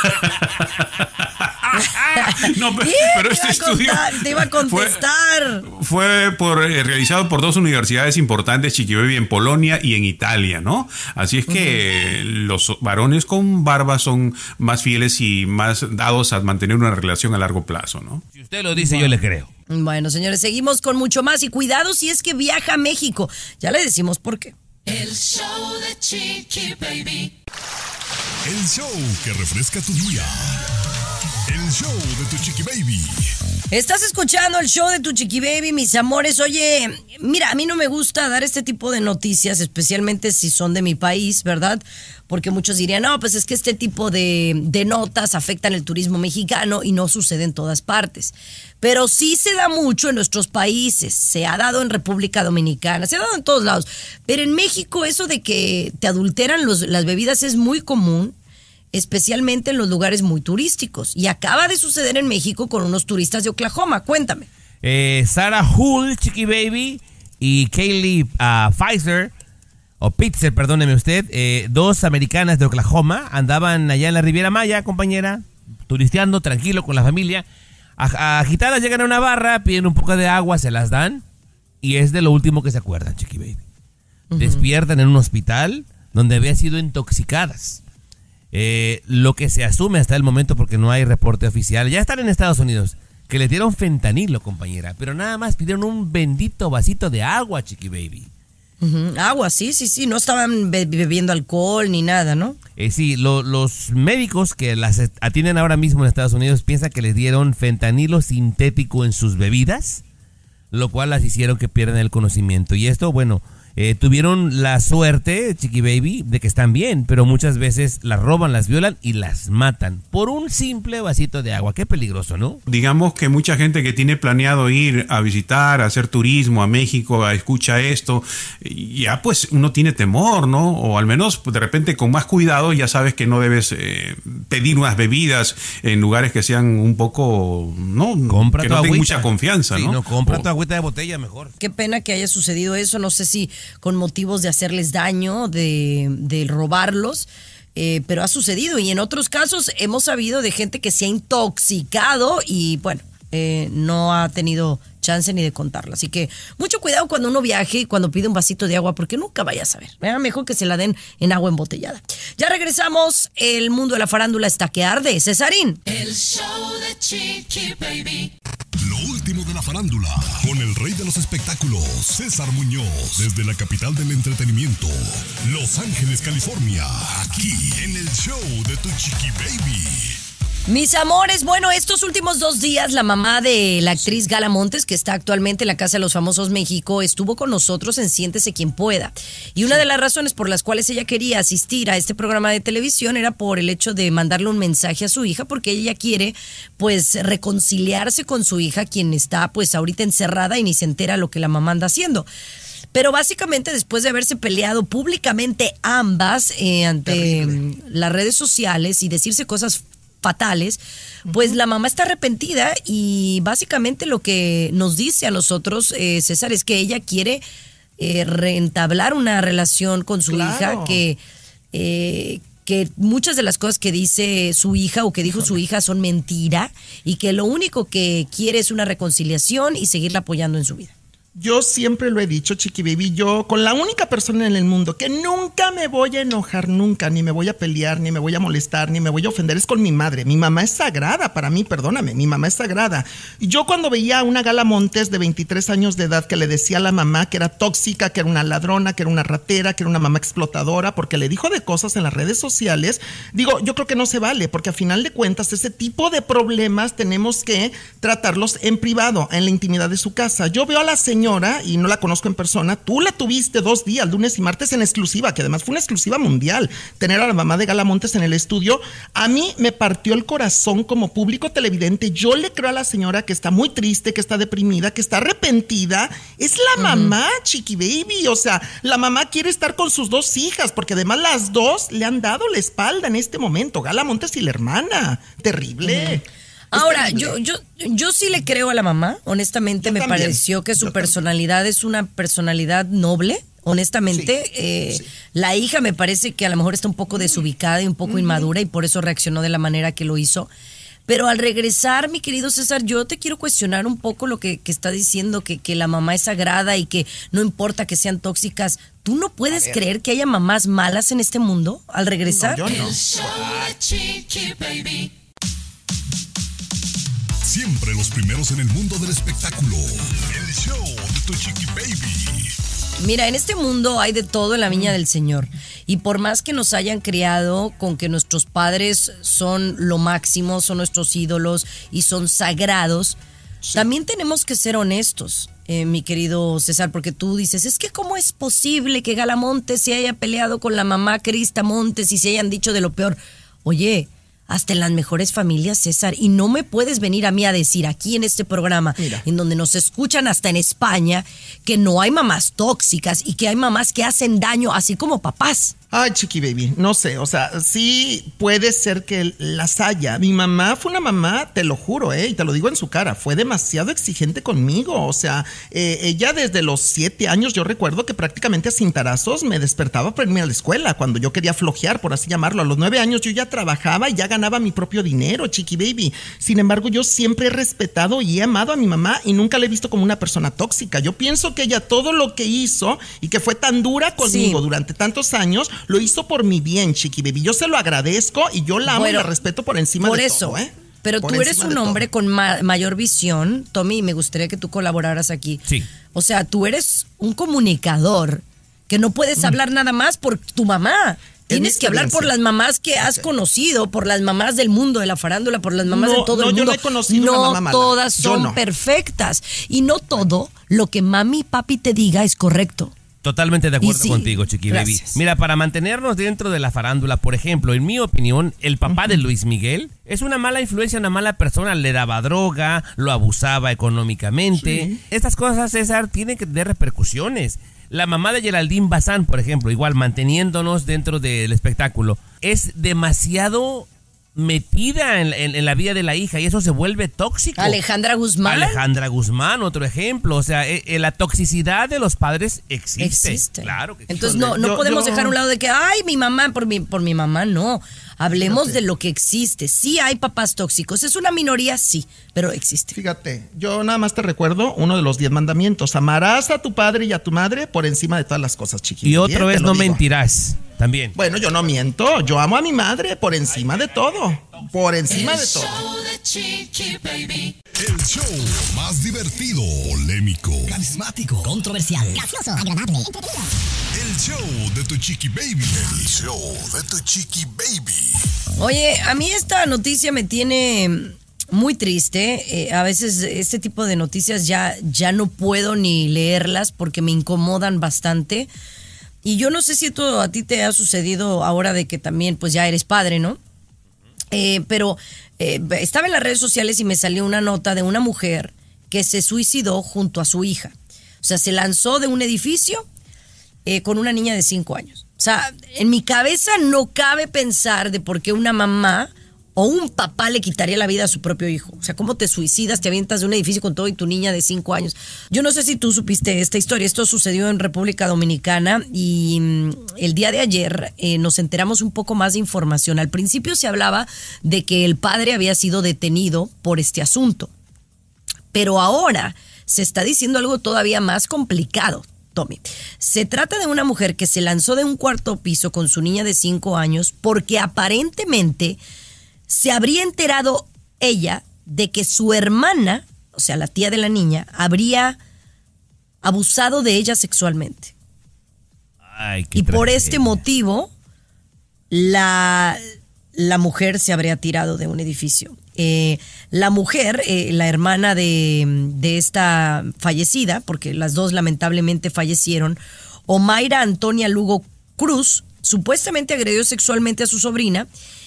Speaker 2: No, pero este estudio...
Speaker 1: Te iba a contestar.
Speaker 2: Fue realizado por dos universidades importantes, Chiqui Baby, en Polonia y en Italia, ¿no? Así es que los varones con barba son más fieles y más dados a mantener una relación a largo plazo, ¿no?
Speaker 3: Si usted lo dice, yo le creo.
Speaker 1: Bueno, señores, seguimos con mucho más y cuidado si es que viaja a México. Ya le decimos por qué.
Speaker 5: El show de Chiqui Baby.
Speaker 6: El show que refresca tu día. El show de tu Chiqui Baby.
Speaker 1: Estás escuchando el show de tu Chiqui Baby, mis amores. Oye, mira, a mí no me gusta dar este tipo de noticias, especialmente si son de mi país, ¿verdad? Porque muchos dirían, no, pues es que este tipo de notas afectan el turismo mexicano y no sucede en todas partes. Pero sí se da mucho en nuestros países, se ha dado en República Dominicana, se ha dado en todos lados. Pero en México eso de que te adulteran las bebidas es muy común, especialmente en los lugares muy turísticos. Y acaba de suceder en México con unos turistas de Oklahoma. Cuéntame.
Speaker 3: Sarah Hull, Chiqui Baby, y Kaylee Pitzer, perdóneme usted, dos americanas de Oklahoma, andaban allá en la Riviera Maya, compañera, turisteando tranquilo con la familia. Agitadas llegan a una barra, piden un poco de agua, se las dan, y es de lo último que se acuerdan, Chiqui Baby. Despiertan en un hospital donde habían sido intoxicadas. Lo que se asume hasta el momento, porque no hay reporte oficial, ya están en Estados Unidos, que le dieron fentanilo, compañera, pero nada más pidieron un bendito vasito de agua, Chiqui Baby.
Speaker 1: Agua, sí, no estaban bebiendo alcohol ni nada, ¿no?
Speaker 3: Sí, los médicos que las atienden ahora mismo en Estados Unidos piensan que les dieron fentanilo sintético en sus bebidas, lo cual las hicieron que pierdan el conocimiento. Y esto, bueno, tuvieron la suerte, Chiqui Baby, de que están bien, pero muchas veces las roban, las violan y las matan por un simple vasito de agua. Qué peligroso, ¿no?
Speaker 2: Digamos que mucha gente que tiene planeado ir a visitar, a hacer turismo a México, escucha esto, ya pues uno tiene temor, ¿no? O al menos de repente con más cuidado ya sabes que no debes pedir unas bebidas en lugares que sean un poco, ¿no?
Speaker 3: Compra
Speaker 2: que
Speaker 3: tu
Speaker 2: no den
Speaker 3: agüita.
Speaker 2: mucha confianza,
Speaker 3: Sí,
Speaker 2: ¿no?
Speaker 3: no, compra tu agüita de botella mejor.
Speaker 1: Qué pena que haya sucedido eso, no sé si con motivos de hacerles daño, de robarlos, pero ha sucedido. Y en otros casos hemos sabido de gente que se ha intoxicado y bueno, no ha tenido chance ni de contarlo. Así que mucho cuidado cuando uno viaje y cuando pide un vasito de agua, porque nunca vaya a saber. Mejor que se la den en agua embotellada. Ya regresamos. El mundo de la farándula está que arde. Cesarín.
Speaker 5: El show de Chiqui Baby.
Speaker 6: Lo último de la farándula, con el rey de los espectáculos, César Muñoz, desde la capital del entretenimiento, Los Ángeles, California, aquí en el show de tu Chiqui Baby.
Speaker 1: Mis amores, bueno, estos últimos 2 días la mamá de la actriz Gala Montes, que está actualmente en la Casa de los Famosos México, estuvo con nosotros en Siéntese Quien Pueda. Y una de las razones por las cuales ella quería asistir a este programa de televisión era por el hecho de mandarle un mensaje a su hija, porque ella quiere, pues, reconciliarse con su hija, quien está, pues, ahorita encerrada y ni se entera lo que la mamá anda haciendo. Pero básicamente después de haberse peleado públicamente ambas ante las redes sociales y decirse cosas fatales, pues la mamá está arrepentida y básicamente lo que nos dice a nosotros, César, es que ella quiere reentablar una relación con su hija, que muchas de las cosas que dice su hija o que dijo su hija son mentira y que lo único que quiere es una reconciliación y seguirla apoyando en su vida.
Speaker 4: Yo siempre lo he dicho, Chiqui Baby, yo con la única persona en el mundo que nunca me voy a enojar, nunca, ni me voy a pelear, ni me voy a molestar, ni me voy a ofender, es con mi madre. Mi mamá es sagrada para mí, perdóname, mi mamá es sagrada. Y yo cuando veía a una Gala Montes de 23 años de edad que le decía a la mamá que era tóxica, que era una ladrona, que era una ratera, que era una mamá explotadora, porque le dijo de cosas en las redes sociales, digo, yo creo que no se vale, porque a final de cuentas ese tipo de problemas tenemos que tratarlos en privado, en la intimidad de su casa. Yo veo a la señora y no la conozco en persona, tú la tuviste 2 días, lunes y martes en exclusiva, que además fue una exclusiva mundial, tener a la mamá de Gala Montes en el estudio, a mí me partió el corazón como público televidente. Yo le creo a la señora que está muy triste, que está deprimida, que está arrepentida, es la mamá, Chiqui Baby, o sea, la mamá quiere estar con sus 2 hijas, porque además las 2 le han dado la espalda en este momento, Gala Montes y la hermana, terrible.
Speaker 1: Ahora, yo sí le creo a la mamá, honestamente me pareció que su personalidad es una personalidad noble, honestamente. La hija me parece que a lo mejor está un poco desubicada y un poco inmadura y por eso reaccionó de la manera que lo hizo. Pero al regresar, mi querido César, yo te quiero cuestionar un poco lo que está diciendo, que la mamá es sagrada y que no importa que sean tóxicas. ¿Tú no puedes creer que haya mamás malas en este mundo al regresar?
Speaker 4: No, yo no.
Speaker 5: El show de Chiqui Baby.
Speaker 6: Siempre los primeros en el mundo del espectáculo. El show de tu Chiqui Baby.
Speaker 1: Mira, en este mundo hay de todo en la viña del Señor. Y por más que nos hayan criado con que nuestros padres son lo máximo, son nuestros ídolos y son sagrados, también tenemos que ser honestos, mi querido César, porque tú dices, es que ¿cómo es posible que Gala Montes se haya peleado con la mamá Crista Montes y se hayan dicho de lo peor? Oye, hasta en las mejores familias, César, y no me puedes venir a mí a decir aquí en este programa, en donde nos escuchan hasta en España, que no hay mamás tóxicas y que hay mamás que hacen daño, así como papás.
Speaker 4: Ay, Chiqui Baby, no sé, o sea, sí puede ser que las haya. Mi mamá fue una mamá, te lo juro, y te lo digo en su cara, fue demasiado exigente conmigo, o sea, ella desde los 7 años, yo recuerdo que prácticamente a cintarazos me despertaba para irme a la escuela, cuando yo quería flojear, por así llamarlo. A los 9 años yo ya trabajaba y ya ganaba mi propio dinero, Chiqui Baby. Sin embargo, yo siempre he respetado y he amado a mi mamá y nunca la he visto como una persona tóxica. Yo pienso que ella todo lo que hizo y que fue tan dura conmigo durante tantos años, lo hizo por mi bien, Chiqui Baby. Yo se lo agradezco y yo la amo y la respeto por encima de todo,
Speaker 1: Pero tú eres un hombre con mayor visión, Tommy, y me gustaría que tú colaboraras aquí.
Speaker 3: Sí.
Speaker 1: O sea, tú eres un comunicador que no puedes hablar nada más por tu mamá. Tienes que hablar por las mamás que has conocido, por las mamás del mundo de la farándula, por las mamás de todo el mundo.
Speaker 4: Yo no he conocido una mamá mala.
Speaker 1: Todas son perfectas. Y no todo lo que mami y papi te diga es correcto.
Speaker 3: Totalmente de acuerdo contigo, Chiqui Baby. Mira, para mantenernos dentro de la farándula, por ejemplo, en mi opinión, el papá de Luis Miguel es una mala influencia, una mala persona. Le daba droga, lo abusaba económicamente. Estas cosas, César, tienen que tener repercusiones. La mamá de Geraldine Bazán, por ejemplo, igual manteniéndonos dentro del espectáculo, es demasiado metida en la vida de la hija y eso se vuelve tóxico.
Speaker 1: Alejandra Guzmán,
Speaker 3: otro ejemplo. O sea, la toxicidad de los padres existe. Claro que existe.
Speaker 1: Entonces no podemos dejar a un lado de que, ay, mi mamá, por mi mamá, no. Hablemos de lo que existe. Sí hay papás tóxicos, es una minoría, sí, pero existe.
Speaker 4: Fíjate, yo nada más te recuerdo uno de los 10 mandamientos. Amarás a tu padre y a tu madre por encima de todas las cosas, chiquillos.
Speaker 3: Y otra vez no mentirás, también.
Speaker 4: Bueno, yo no miento, yo amo a mi madre por encima de todo. Por encima de todo.
Speaker 6: El show más divertido, polémico,
Speaker 7: Carismático,
Speaker 9: controversial, gracioso, agradable, entretenido.
Speaker 6: el show de tu chiqui baby. El show de tu chiqui baby.
Speaker 1: Oye, a mí esta noticia me tiene muy triste. A veces este tipo de noticias ya no puedo ni leerlas porque me incomodan bastante. Y yo no sé si esto a ti te ha sucedido ahora de que también pues ya eres padre, ¿no? Pero estaba en las redes sociales y me salió una nota de una mujer que se suicidó junto a su hija. O sea, se lanzó de un edificio con una niña de 5 años. O sea, en mi cabeza no cabe pensar de por qué una mamá o un papá le quitaría la vida a su propio hijo. O sea, ¿cómo te suicidas, te avientas de un edificio con todo y tu niña de 5 años? Yo no sé si tú supiste esta historia. Esto sucedió en República Dominicana y el día de ayer nos enteramos un poco más de información. Al principio se hablaba de que el padre había sido detenido por este asunto. Pero ahora se está diciendo algo todavía más complicado, Tommy. Se trata de una mujer que se lanzó de un 4º piso con su niña de 5 años porque aparentemente se habría enterado ella de que su hermana, o sea, la tía de la niña, habría abusado de ella sexualmente.
Speaker 3: Ay, qué
Speaker 1: y por
Speaker 3: tragedia.
Speaker 1: este motivo, la mujer se habría tirado de un edificio. La mujer, la hermana de esta fallecida, porque las dos lamentablemente fallecieron, Omaira Antonia Lugo Cruz, supuestamente agredió sexualmente a su sobrina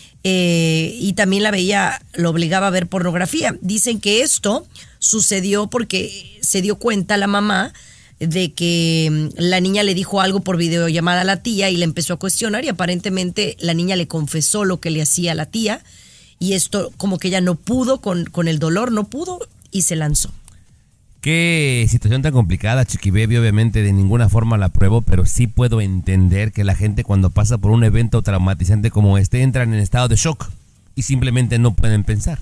Speaker 1: y también lo obligaba a ver pornografía. Dicen que esto sucedió porque se dio cuenta la mamá de que la niña le dijo algo por videollamada a la tía y le empezó a cuestionar y aparentemente la niña le confesó lo que le hacía a la tía y esto como que ella no pudo con el dolor, no pudo y se lanzó.
Speaker 3: Qué situación tan complicada, Chiqui Baby. Obviamente de ninguna forma la apruebo, pero sí puedo entender que la gente cuando pasa por un evento traumatizante como este entran en estado de shock y simplemente no pueden pensar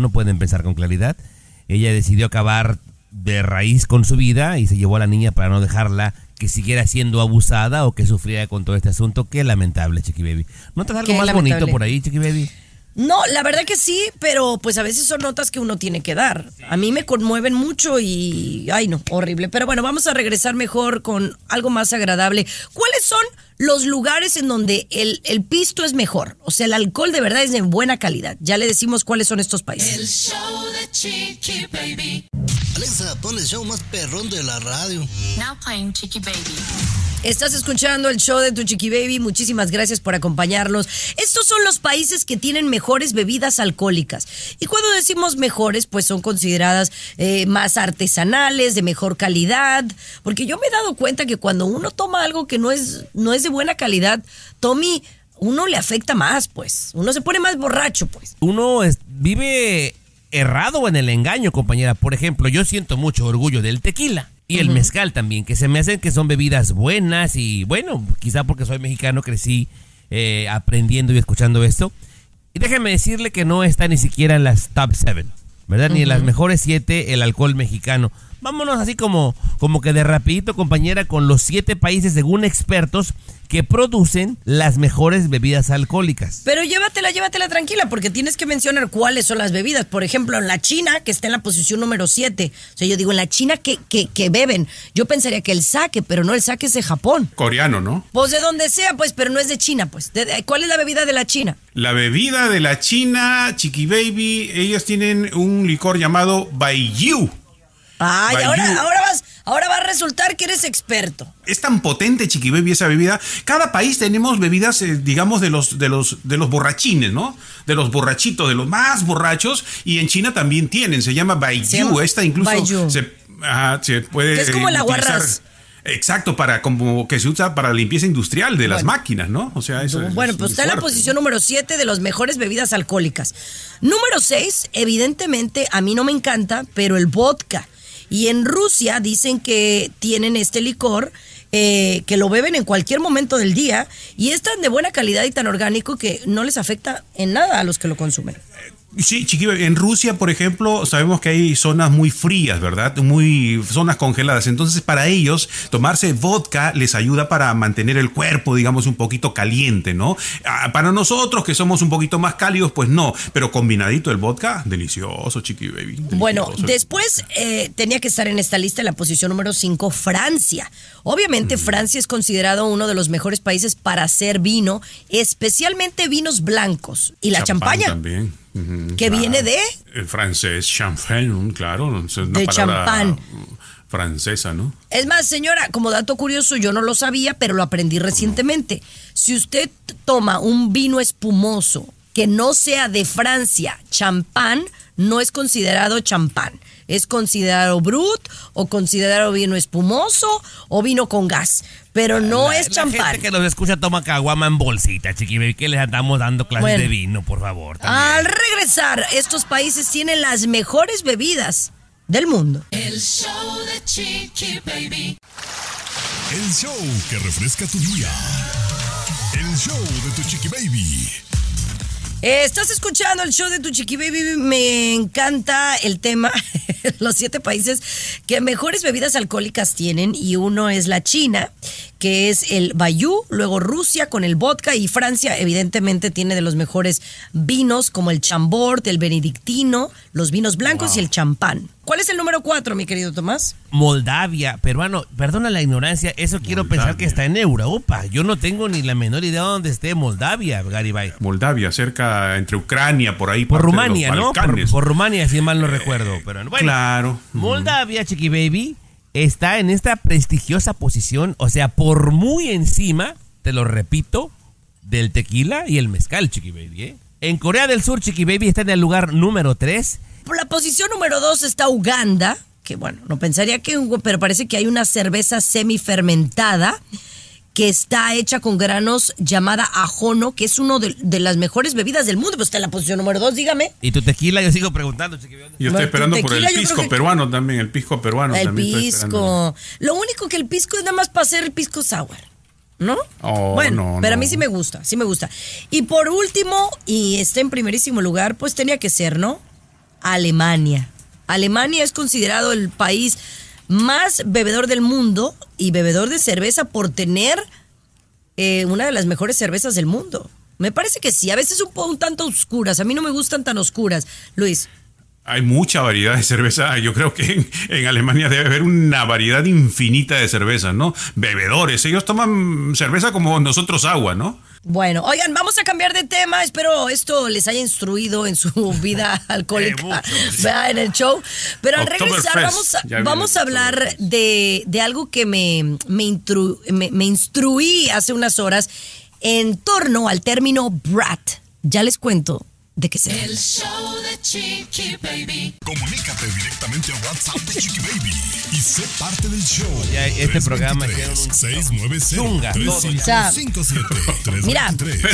Speaker 3: con claridad. Ella decidió acabar de raíz con su vida y se llevó a la niña para no dejarla que siguiera siendo abusada o que sufriera con todo este asunto. Qué lamentable, Chiqui Baby. ¿Notas algo más bonito por ahí, Chiqui Baby?
Speaker 1: No, la verdad que sí, pero pues a veces son notas que uno tiene que dar. A mí me conmueven mucho y, ay no, horrible. Pero bueno, vamos a regresar mejor con algo más agradable. ¿Cuáles son los lugares en donde el pisto es mejor? O sea, el alcohol de verdad es de buena calidad. Ya le decimos cuáles son estos países.
Speaker 5: El show de Chiqui Baby.
Speaker 7: Alexa, pon el show más perrón de la radio.
Speaker 8: Now playing Chiqui Baby.
Speaker 1: Estás escuchando el show de tu Chiqui Baby. Muchísimas gracias por acompañarnos. Estos son los países que tienen mejores bebidas alcohólicas. Y cuando decimos mejores, pues son consideradas más artesanales, de mejor calidad. Porque yo me he dado cuenta que cuando uno toma algo que no es de buena calidad, Tommy, uno le afecta más, pues. Uno se pone más borracho, pues.
Speaker 3: Uno vive errado en el engaño, compañera. Por ejemplo, yo siento mucho orgullo del tequila. Y el mezcal también, que se me hacen que son bebidas buenas y bueno, quizá porque soy mexicano crecí aprendiendo y escuchando esto. Y déjeme decirle que no está ni siquiera en las top 7, ¿verdad? Ni en las mejores 7 el alcohol mexicano. Vámonos así como que de rapidito, compañera, con los 7 países según expertos que producen las mejores bebidas alcohólicas.
Speaker 1: Pero llévatela tranquila, porque tienes que mencionar cuáles son las bebidas. Por ejemplo, en la China, que está en la posición número 7. O sea, yo digo, en la China que beben. Yo pensaría que el sake, pero no, el sake es de Japón.
Speaker 2: Coreano, ¿no?
Speaker 1: Pues de donde sea, pues, pero no es de China, pues. ¿Cuál es la bebida de la China?
Speaker 2: La bebida de la China, Chiqui Baby, ellos tienen un licor llamado Baijiu.
Speaker 1: Ay, ahora va a resultar que eres experto.
Speaker 2: Es tan potente, Chiqui Baby, esa bebida. Cada país tenemos bebidas, digamos, de los borrachines, ¿no? De los borrachitos, de los más borrachos. Y en China también tienen, se llama Baijiu. Esta incluso
Speaker 1: Baijiu.
Speaker 2: se puede
Speaker 1: Que es como el
Speaker 2: utilizar.
Speaker 1: aguarrás.
Speaker 2: Exacto, como que se usa para la limpieza industrial de las máquinas, ¿no? O sea, eso
Speaker 1: Bueno,
Speaker 2: es
Speaker 1: pues
Speaker 2: muy
Speaker 1: está en la
Speaker 2: fuerte.
Speaker 1: posición número 7 de las mejores bebidas alcohólicas. Número 6, evidentemente, a mí no me encanta, pero el vodka. Y en Rusia dicen que tienen este licor, que lo beben en cualquier momento del día y es tan de buena calidad y tan orgánico que no les afecta en nada a los que lo consumen.
Speaker 2: Sí, Chiqui Baby, en Rusia, por ejemplo, sabemos que hay zonas muy frías, ¿verdad? Zonas congeladas. Entonces, para ellos, tomarse vodka les ayuda para mantener el cuerpo, digamos, un poquito caliente, ¿no? Para nosotros, que somos un poquito más cálidos, pues no. Pero combinadito el vodka, delicioso, Chiqui Baby. Delicioso.
Speaker 1: Bueno, después tenía que estar en esta lista en la posición número 5, Francia. Obviamente, Francia es considerado uno de los mejores países para hacer vino, especialmente vinos blancos. Y la champaña.
Speaker 2: También.
Speaker 1: Que viene de...
Speaker 2: El francés, champagne, claro. Es una
Speaker 1: de
Speaker 2: palabra
Speaker 1: champán.
Speaker 2: Francesa, ¿no?
Speaker 1: Es más, señora, como dato curioso, yo no lo sabía, pero lo aprendí recientemente. Si usted toma un vino espumoso que no sea de Francia, champán, no es considerado champán. Es considerado brut o considerado vino espumoso o vino con gas. Pero no es champán.
Speaker 3: La gente que nos escucha toma caguama en bolsita, Chiqui Baby, que les andamos dando clases de vino, por favor. También.
Speaker 1: Al regresar, estos países tienen las mejores bebidas del mundo.
Speaker 5: El show de Chiqui Baby.
Speaker 6: El show que refresca tu día. El show de tu Chiqui Baby.
Speaker 1: Estás escuchando el show de tu Chiqui Baby. Me encanta el tema. Los 7 países que mejores bebidas alcohólicas tienen. Y uno es la China, que es el Bayou, luego Rusia con el vodka y Francia evidentemente tiene de los mejores vinos como el Chambord, el Benedictino, los vinos blancos y el champán. ¿Cuál es el número 4, mi querido Tomás?
Speaker 3: Moldavia, peruano, perdona la ignorancia, eso quiero pensar que está en Europa. Yo no tengo ni la menor idea de dónde esté Moldavia, Garibay.
Speaker 2: Moldavia, cerca entre Ucrania, por ahí.
Speaker 3: Por Rumania, ¿no? Por Rumania, si mal no recuerdo. Pero bueno,
Speaker 2: claro.
Speaker 3: Moldavia, Chiqui Baby, está en esta prestigiosa posición, o sea, por muy encima, te lo repito, del tequila y el mezcal, Chiqui Baby, ¿eh? En Corea del Sur, Chiqui Baby está en el lugar número 3.
Speaker 1: Por la posición número 2 está Uganda, que bueno, no pensaría que, pero parece que hay una cerveza semifermentada que está hecha con granos llamada ajono, que es uno de las mejores bebidas del mundo. Pues está en la posición número 2, dígame.
Speaker 3: ¿Y tu tequila? Yo sigo preguntando, Chiqui Baby.
Speaker 2: Yo estoy esperando por el pisco peruano también, el pisco peruano
Speaker 1: el
Speaker 2: también.
Speaker 1: El pisco. Lo único que el pisco es nada más para hacer el pisco sour, ¿no? Bueno, pero a mí sí me gusta, sí me gusta. Y por último, y está en primerísimo lugar, pues tenía que ser, ¿no? Alemania. Alemania es considerado el país más bebedor del mundo y bebedor de cerveza por tener una de las mejores cervezas del mundo. Me parece que sí, a veces un tanto oscuras. A mí no me gustan tan oscuras, Luis.
Speaker 2: Hay mucha variedad de cerveza. Yo creo que en Alemania debe haber una variedad infinita de cervezas, ¿no? Bebedores. Ellos toman cerveza como nosotros agua, ¿no?
Speaker 1: Bueno, oigan, vamos a cambiar de tema. Espero esto les haya instruido en su vida alcohólica en el show. Pero al regresar vamos a hablar de algo que me instruí hace unas horas en torno al término brat. Ya les cuento de qué se
Speaker 5: El show de Chiqui Baby.
Speaker 6: Comunícate directamente a WhatsApp de Chiqui Baby y sé parte del show.
Speaker 3: Ya este programa
Speaker 6: hicieron un 690 3557
Speaker 1: Mira,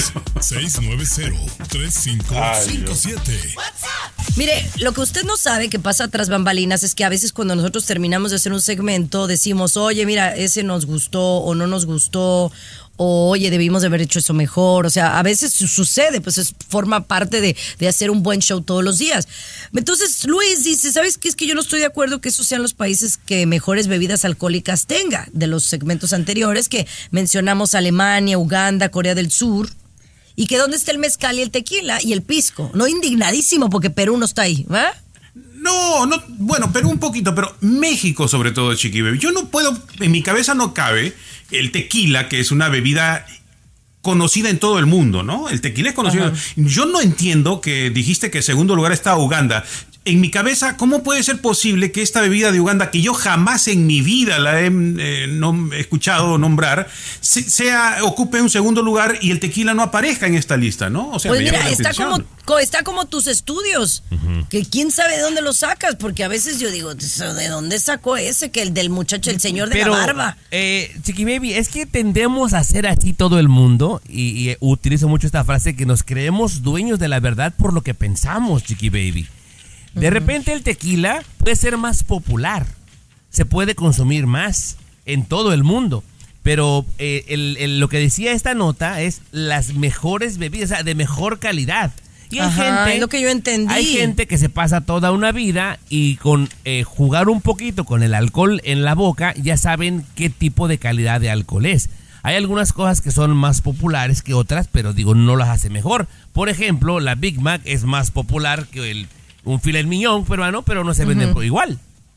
Speaker 6: 690-3557.
Speaker 1: Mire, lo que usted no sabe que pasa tras bambalinas es que a veces cuando nosotros terminamos de hacer un segmento decimos, oye, mira, ese nos gustó o no nos gustó, o oye, debimos de haber hecho eso mejor. O sea, a veces sucede, pues forma parte de hacer un buen show todos los días. Entonces Luis dice, ¿sabes qué? Es que yo no estoy de acuerdo que esos sean los países que mejores bebidas alcohólicas tenga. De los segmentos anteriores que mencionamos, Alemania, Uganda, Corea del Sur. Y que dónde está el mezcal y el tequila y el pisco. No, indignadísimo porque Perú no está ahí, ¿verdad?
Speaker 2: No, bueno, Perú un poquito, pero México sobre todo, Chiqui Baby. Yo no puedo, en mi cabeza no cabe el tequila, que es una bebida conocida en todo el mundo, ¿no? El tequila es conocido. Ajá. Yo no entiendo que dijiste que en segundo lugar está Uganda. En mi cabeza, ¿cómo puede ser posible que esta bebida de Uganda, que yo jamás en mi vida la he escuchado nombrar, ocupe un segundo lugar y el tequila no aparezca en esta lista, ¿no? O sea,
Speaker 1: pues mira, está como tus estudios, que quién sabe de dónde los sacas, porque a veces yo digo, ¿de dónde sacó ese? Que el del muchacho, el señor de la barba.
Speaker 3: Chiqui Baby, es que tendemos a ser así todo el mundo, y utilizo mucho esta frase, que nos creemos dueños de la verdad por lo que pensamos, Chiqui Baby. De repente el tequila puede ser más popular, se puede consumir más en todo el mundo, pero lo que decía esta nota es las mejores bebidas, o sea, de mejor calidad. Y hay gente,
Speaker 1: es lo que yo entendí.
Speaker 3: Hay gente que se pasa toda una vida y con jugar un poquito con el alcohol en la boca ya saben qué tipo de calidad de alcohol es. Hay algunas cosas que son más populares que otras, pero digo, no las hace mejor. Por ejemplo, la Big Mac es más popular que un filet mignon peruano, pero no se vende igual.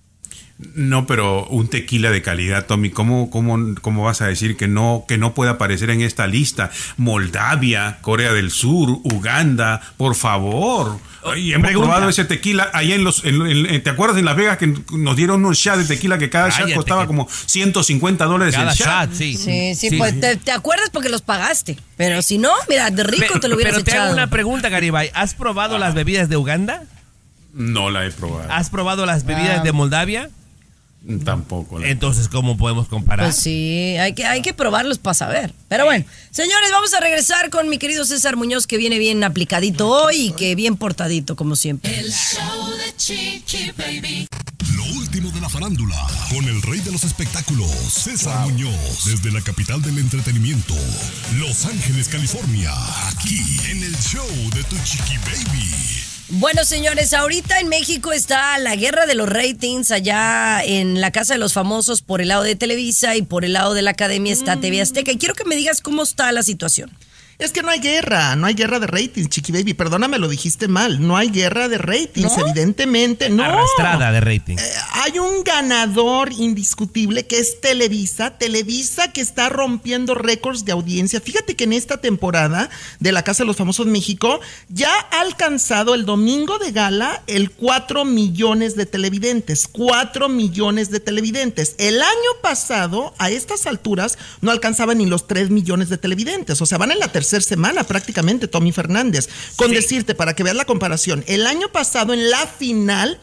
Speaker 2: No, pero un tequila de calidad, Tommy, ¿cómo vas a decir que no puede aparecer en esta lista? Moldavia, Corea del Sur, Uganda, por favor. Ay, hemos probado ese tequila allá ¿te acuerdas en Las Vegas que nos dieron unos shots de tequila que cada shot costaba como $150
Speaker 3: cada
Speaker 2: el shot?
Speaker 3: Sí,
Speaker 1: pues te acuerdas porque los pagaste. Pero si no, mira, de rico te lo hubieras echado.
Speaker 3: Pero te hago una pregunta, Garibay. ¿Has probado las bebidas de Uganda?
Speaker 2: No la he probado.
Speaker 3: ¿Has probado las bebidas de Moldavia?
Speaker 2: Tampoco.
Speaker 3: Entonces, ¿cómo podemos comparar?
Speaker 1: Pues sí, hay que probarlos para saber. Pero bueno, señores, vamos a regresar con mi querido César Muñoz, que viene bien aplicadito hoy y que bien portadito, como siempre.
Speaker 5: El show de Chiqui Baby.
Speaker 6: Lo último de la farándula, con el rey de los espectáculos, César Muñoz, desde la capital del entretenimiento, Los Ángeles, California, aquí en el show de Tu Chiqui Baby.
Speaker 1: Bueno, señores, ahorita en México está la guerra de los ratings allá en la Casa de los Famosos por el lado de Televisa y por el lado de la Academia está TV Azteca. Y quiero que me digas cómo está la situación.
Speaker 4: Es que no hay guerra de ratings, Chiqui Baby. Perdóname, lo dijiste mal. No hay guerra de ratings, ¿no? Evidentemente, no.
Speaker 3: Arrastrada de ratings.
Speaker 4: Hay un ganador indiscutible que es Televisa. Televisa que está rompiendo récords de audiencia. Fíjate que en esta temporada de la Casa de los Famosos México ya ha alcanzado el domingo de gala el 4 millones de televidentes. 4 millones de televidentes. El año pasado, a estas alturas, no alcanzaban ni los 3 millones de televidentes. O sea, van en la tercera semana prácticamente, Tommy Fernández. Con decirte, para que veas la comparación, el año pasado en la final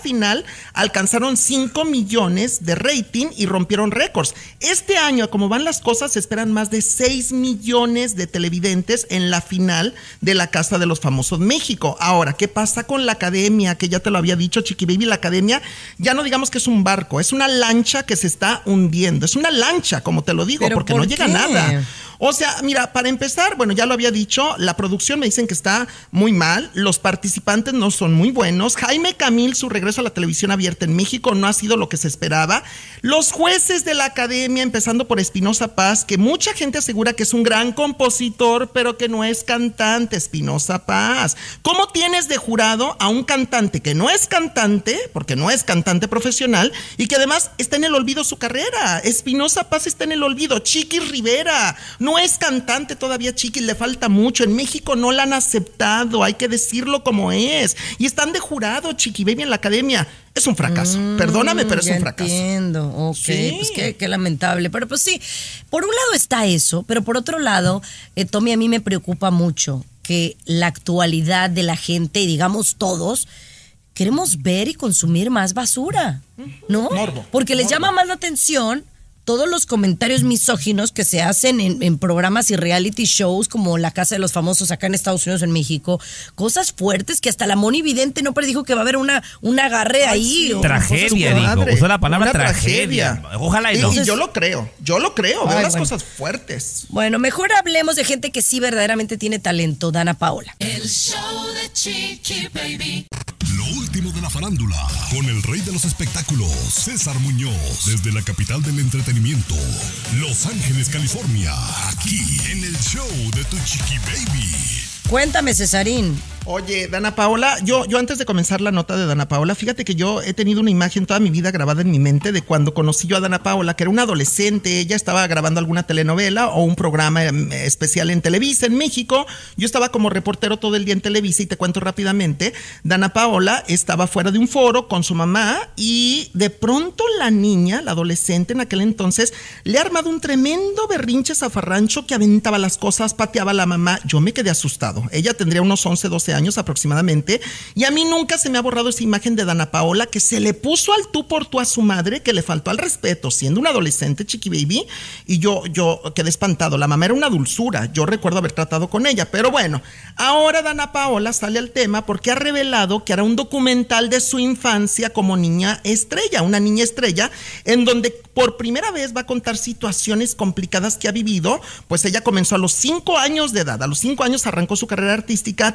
Speaker 4: alcanzaron 5 millones de rating y rompieron récords. Este año, como van las cosas, se esperan más de 6 millones de televidentes en la final de la Casa de los Famosos México. Ahora, ¿qué pasa con la Academia? Que ya te lo había dicho, Chiqui Baby, la Academia ya no digamos que es un barco, es una lancha que se está hundiendo. Es una lancha, como te lo digo, porque no llega nada. O sea, mira, para empezar, bueno, ya lo había dicho, la producción me dicen que está muy mal, los participantes no son muy buenos. Jaime Camil, su regreso a la televisión abierta en México no ha sido lo que se esperaba. Los jueces de la Academia, empezando por Espinoza Paz, que mucha gente asegura que es un gran compositor, pero que no es cantante. Espinoza Paz, ¿cómo tienes de jurado a un cantante que no es cantante, porque no es cantante profesional, y que además está en el olvido su carrera? Espinoza Paz está en el olvido. Chiqui Rivera no es cantante todavía, Chiqui, le falta mucho. En México no la han aceptado, hay que decirlo como es. Y están de jurado, Chiqui Baby, en la Academia. Es un fracaso. Perdóname, pero es un fracaso.
Speaker 1: Entiendo, ok, sí. Pues qué lamentable. Pero pues sí, por un lado está eso, pero por otro lado, Tommy, a mí me preocupa mucho que la actualidad de la gente, y digamos todos, queremos ver y consumir más basura, ¿no?
Speaker 4: Morbo.
Speaker 1: Porque les llama más la atención todos los comentarios misóginos que se hacen en programas y reality shows como La Casa de los Famosos acá en Estados Unidos, en México. Cosas fuertes que hasta la Moni Vidente no predijo que va a haber un agarre ahí.
Speaker 4: Sí.
Speaker 3: Tragedia, dijo. Usó la palabra tragedia. Ojalá y no.
Speaker 4: Y yo lo creo. Veo las cosas fuertes.
Speaker 1: Bueno, mejor hablemos de gente que sí verdaderamente tiene talento. Dana Paola.
Speaker 5: El show de Chiqui Baby.
Speaker 6: Lo último de la farándula, con el rey de los espectáculos, César Muñoz, desde la capital del entretenimiento, Los Ángeles, California, aquí en el show de Tu Chiqui Baby.
Speaker 1: Cuéntame, Cesarín.
Speaker 4: Oye, Dana Paola, yo antes de comenzar la nota de Dana Paola, fíjate que yo he tenido una imagen toda mi vida grabada en mi mente de cuando conocí yo a Dana Paola, que era una adolescente. Ella estaba grabando alguna telenovela o un programa especial en Televisa en México. Yo estaba como reportero todo el día en Televisa y te cuento rápidamente. Dana Paola estaba fuera de un foro con su mamá y de pronto la niña, la adolescente en aquel entonces, le ha armado un tremendo berrinche zafarrancho que aventaba las cosas, pateaba a la mamá. Yo me quedé asustado. Ella tendría unos 11, 12 años aproximadamente, y a mí nunca se me ha borrado esa imagen de Dana Paola, que se le puso al tú por tú a su madre, que le faltó al respeto siendo una adolescente, Chiqui Baby, y yo quedé espantado. La mamá era una dulzura, yo recuerdo haber tratado con ella, pero bueno, ahora Dana Paola sale al tema porque ha revelado que hará un documental de su infancia como niña estrella, una niña estrella, en donde por primera vez va a contar situaciones complicadas que ha vivido. Pues ella comenzó a los 5 años de edad, a los 5 años arrancó su carrera artística, tiene 21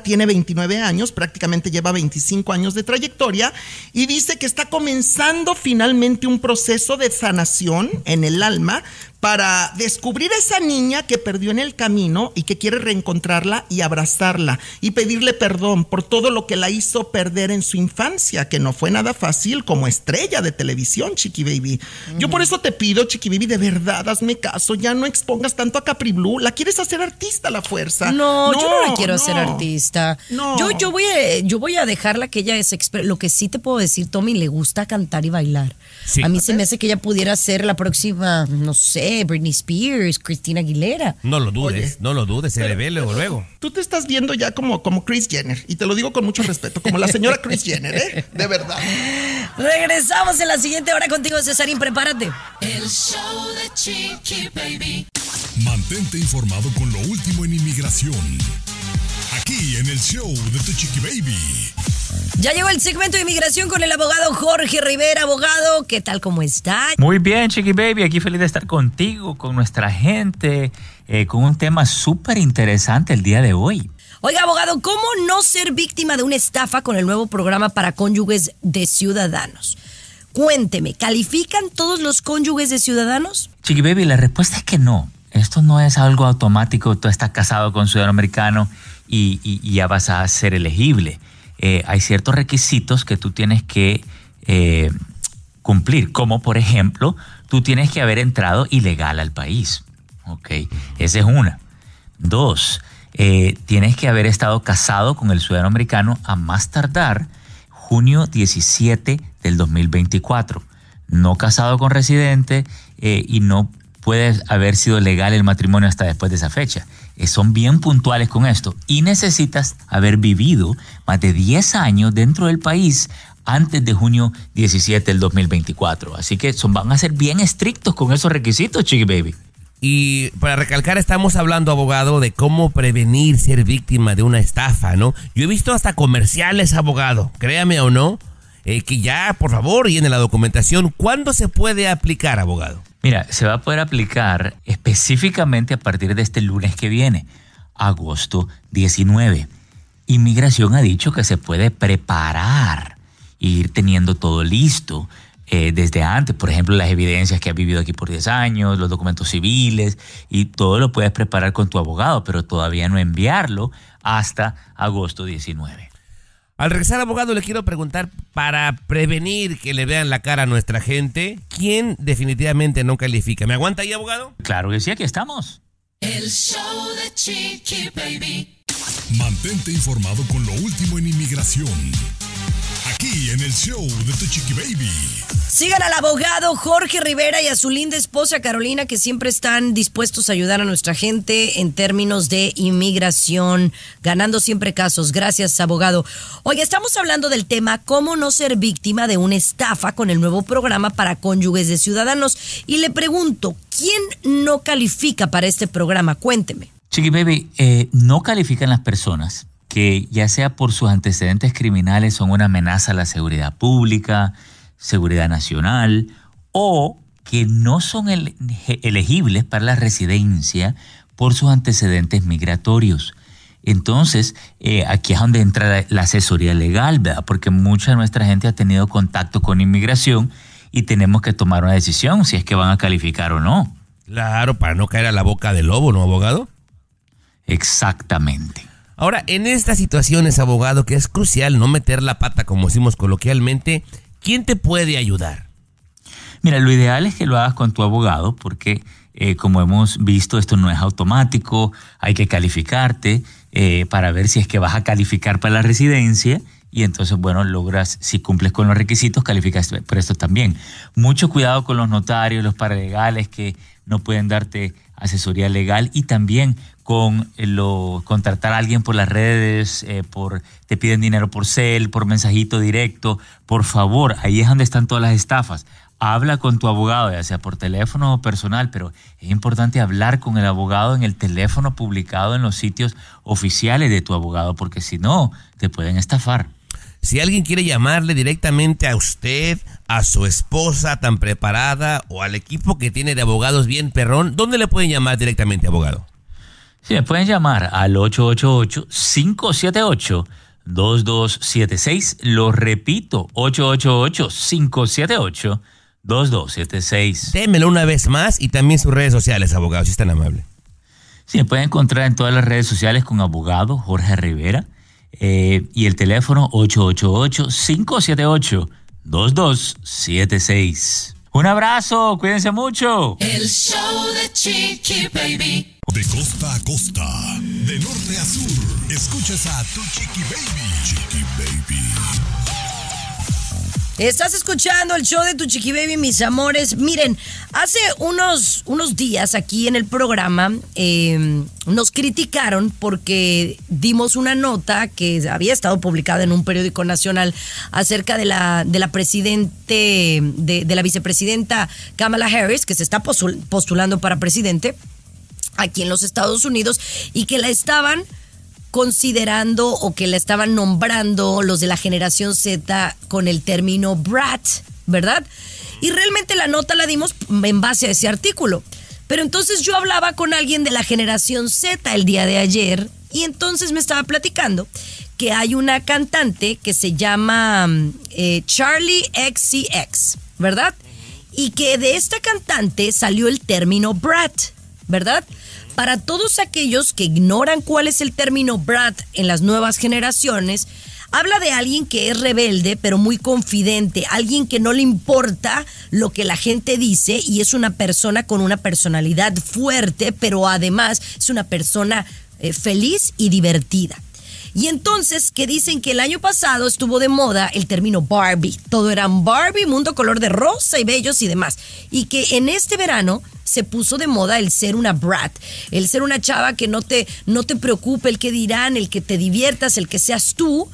Speaker 4: 29 años, prácticamente lleva 25 años de trayectoria, y dice que está comenzando finalmente un proceso de sanación en el alma para descubrir a esa niña que perdió en el camino y que quiere reencontrarla y abrazarla y pedirle perdón por todo lo que la hizo perder en su infancia, que no fue nada fácil como estrella de televisión, Chiqui Baby. Yo por eso te pido, Chiqui Baby, de verdad, hazme caso, ya no expongas tanto a Capri Blue. La quieres hacer artista a la fuerza.
Speaker 1: No, yo no la quiero hacer artista.
Speaker 4: No.
Speaker 1: Yo voy a dejarla que ella es lo que sí te puedo decir, Tommy, le gusta cantar y bailar.
Speaker 3: Sí.
Speaker 1: A mí se me hace que ella pudiera ser la próxima, no sé, Britney Spears, Christina Aguilera.
Speaker 3: No lo dudes,
Speaker 4: Oye,
Speaker 3: no lo dudes, se le ve luego.
Speaker 4: Tú te estás viendo ya como Kris Jenner, y te lo digo con mucho respeto, como la señora Kris Jenner, ¿eh? De verdad.
Speaker 1: Regresamos en la siguiente hora contigo, Cesarín, prepárate.
Speaker 5: El show de Chiqui Baby.
Speaker 6: Mantente informado con lo último en inmigración. Aquí en el show de tu Chiqui Baby.
Speaker 1: Ya llegó el segmento de inmigración con el abogado Jorge Rivera. Abogado, ¿qué tal? ¿Cómo está?
Speaker 10: Muy bien, Chiqui Baby, aquí feliz de estar contigo, con nuestra gente, con un tema súper interesante el día de hoy.
Speaker 1: Oiga, abogado, ¿cómo no ser víctima de una estafa con el nuevo programa para cónyuges de ciudadanos? Cuénteme, ¿califican todos los cónyuges de ciudadanos?
Speaker 10: Chiqui Baby, la respuesta es que no. Esto no es algo automático, tú estás casado con un ciudadano americano y ya vas a ser elegible. Hay ciertos requisitos que tú tienes que cumplir, como por ejemplo, tú tienes que haber entrado ilegal al país. Ok, esa es una. 2, tienes que haber estado casado con el ciudadano americano a más tardar junio 17 del 2024. No casado con residente y no puede haber sido legal el matrimonio hasta después de esa fecha. Son bien puntuales con esto y necesitas haber vivido más de 10 años dentro del país antes de junio 17 del 2024. Así que van a ser bien estrictos con esos requisitos, Chiqui Baby.
Speaker 3: Y para recalcar, estamos hablando, abogado, de cómo prevenir ser víctima de una estafa, ¿no? Yo he visto hasta comerciales, abogado, créame o no, que ya, por favor, llene la documentación. ¿Cuándo se puede aplicar, abogado?
Speaker 10: Mira, se va a poder aplicar específicamente a partir de este lunes que viene, agosto 19. Inmigración ha dicho que se puede preparar e ir teniendo todo listo desde antes. Por ejemplo, las evidencias que has vivido aquí por 10 años, los documentos civiles, y todo lo puedes preparar con tu abogado, pero todavía no enviarlo hasta agosto 19.
Speaker 3: Al regresar, abogado, le quiero preguntar, para prevenir que le vean la cara a nuestra gente, ¿quién definitivamente no califica? ¿Me aguanta ahí, abogado?
Speaker 10: Claro que sí, aquí estamos.
Speaker 5: El show de Chiqui Baby.
Speaker 6: Mantente informado con lo último en inmigración. Aquí en el show de tu Chiqui Baby.
Speaker 1: Sigan al abogado Jorge Rivera y a su linda esposa Carolina, que siempre están dispuestos a ayudar a nuestra gente en términos de inmigración, ganando siempre casos. Gracias, abogado. Oye, estamos hablando del tema cómo no ser víctima de una estafa con el nuevo programa para cónyuges de ciudadanos. Y le pregunto, ¿quién no califica para este programa? Cuénteme.
Speaker 10: Chiqui Baby, no califican las personas que ya sea por sus antecedentes criminales son una amenaza a la seguridad pública, seguridad nacional, o que no son elegibles para la residencia por sus antecedentes migratorios. Entonces, aquí es donde entra la asesoría legal, ¿verdad? Porque mucha de nuestra gente ha tenido contacto con inmigración y tenemos que tomar una decisión si es que van a calificar o no.
Speaker 3: Claro, para no caer a la boca del lobo, ¿no, abogado?
Speaker 10: Exactamente.
Speaker 3: Ahora, en estas situaciones, abogado, que es crucial no meter la pata, como decimos coloquialmente, ¿quién te puede ayudar?
Speaker 10: Mira, lo ideal es que lo hagas con tu abogado porque, como hemos visto, esto no es automático, hay que calificarte para ver si es que vas a calificar para la residencia y entonces, bueno, logras, si cumples con los requisitos, calificas por esto también. Mucho cuidado con los notarios, los paralegales que no pueden darte asesoría legal y también con contratar a alguien por las redes, te piden dinero por cel, por mensajito directo. Por favor, ahí es donde están todas las estafas. Habla con tu abogado, ya sea por teléfono o personal, pero es importante hablar con el abogado en el teléfono publicado en los sitios oficiales de tu abogado, porque si no, te pueden estafar.
Speaker 3: Si alguien quiere llamarle directamente a usted, a su esposa tan preparada o al equipo que tiene de abogados bien perrón, ¿dónde le pueden llamar directamente, abogado?
Speaker 10: Sí, me pueden llamar al 888-578-2276. Lo repito, 888-578-2276.
Speaker 3: Démelo una vez más y también sus redes sociales, abogado, si es tan amable.
Speaker 10: Sí, me pueden encontrar en todas las redes sociales con abogado Jorge Rivera y el teléfono 888-578-2276. Un abrazo, cuídense mucho.
Speaker 5: El show de Chiqui Baby.
Speaker 6: De costa a costa, de norte a sur, escuchas a tu Chiqui Baby. Chiqui Baby.
Speaker 1: Estás escuchando el show de tu Chiqui Baby, mis amores. Miren, hace unos días aquí en el programa nos criticaron porque dimos una nota que había estado publicada en un periódico nacional acerca de la vicepresidenta Kamala Harris, que se está postulando para presidente aquí en los Estados Unidos, y que la estaban considerando o que la estaban nombrando los de la generación Z con el término brat, ¿verdad? Y realmente la nota la dimos en base a ese artículo. Pero entonces yo hablaba con alguien de la generación Z el día de ayer y entonces me estaba platicando que hay una cantante que se llama Charli XCX, ¿verdad? Y que de esta cantante salió el término brat, ¿verdad? Para todos aquellos que ignoran cuál es el término brat en las nuevas generaciones, habla de alguien que es rebelde pero muy confidente, alguien que no le importa lo que la gente dice y es una persona con una personalidad fuerte, pero además es una persona feliz y divertida. Y entonces que dicen que el año pasado estuvo de moda el término Barbie. Todo era Barbie, mundo color de rosa y bellos y demás. Y que en este verano se puso de moda el ser una brat, el ser una chava que no te preocupe el que dirán, el que te diviertas, el que seas tú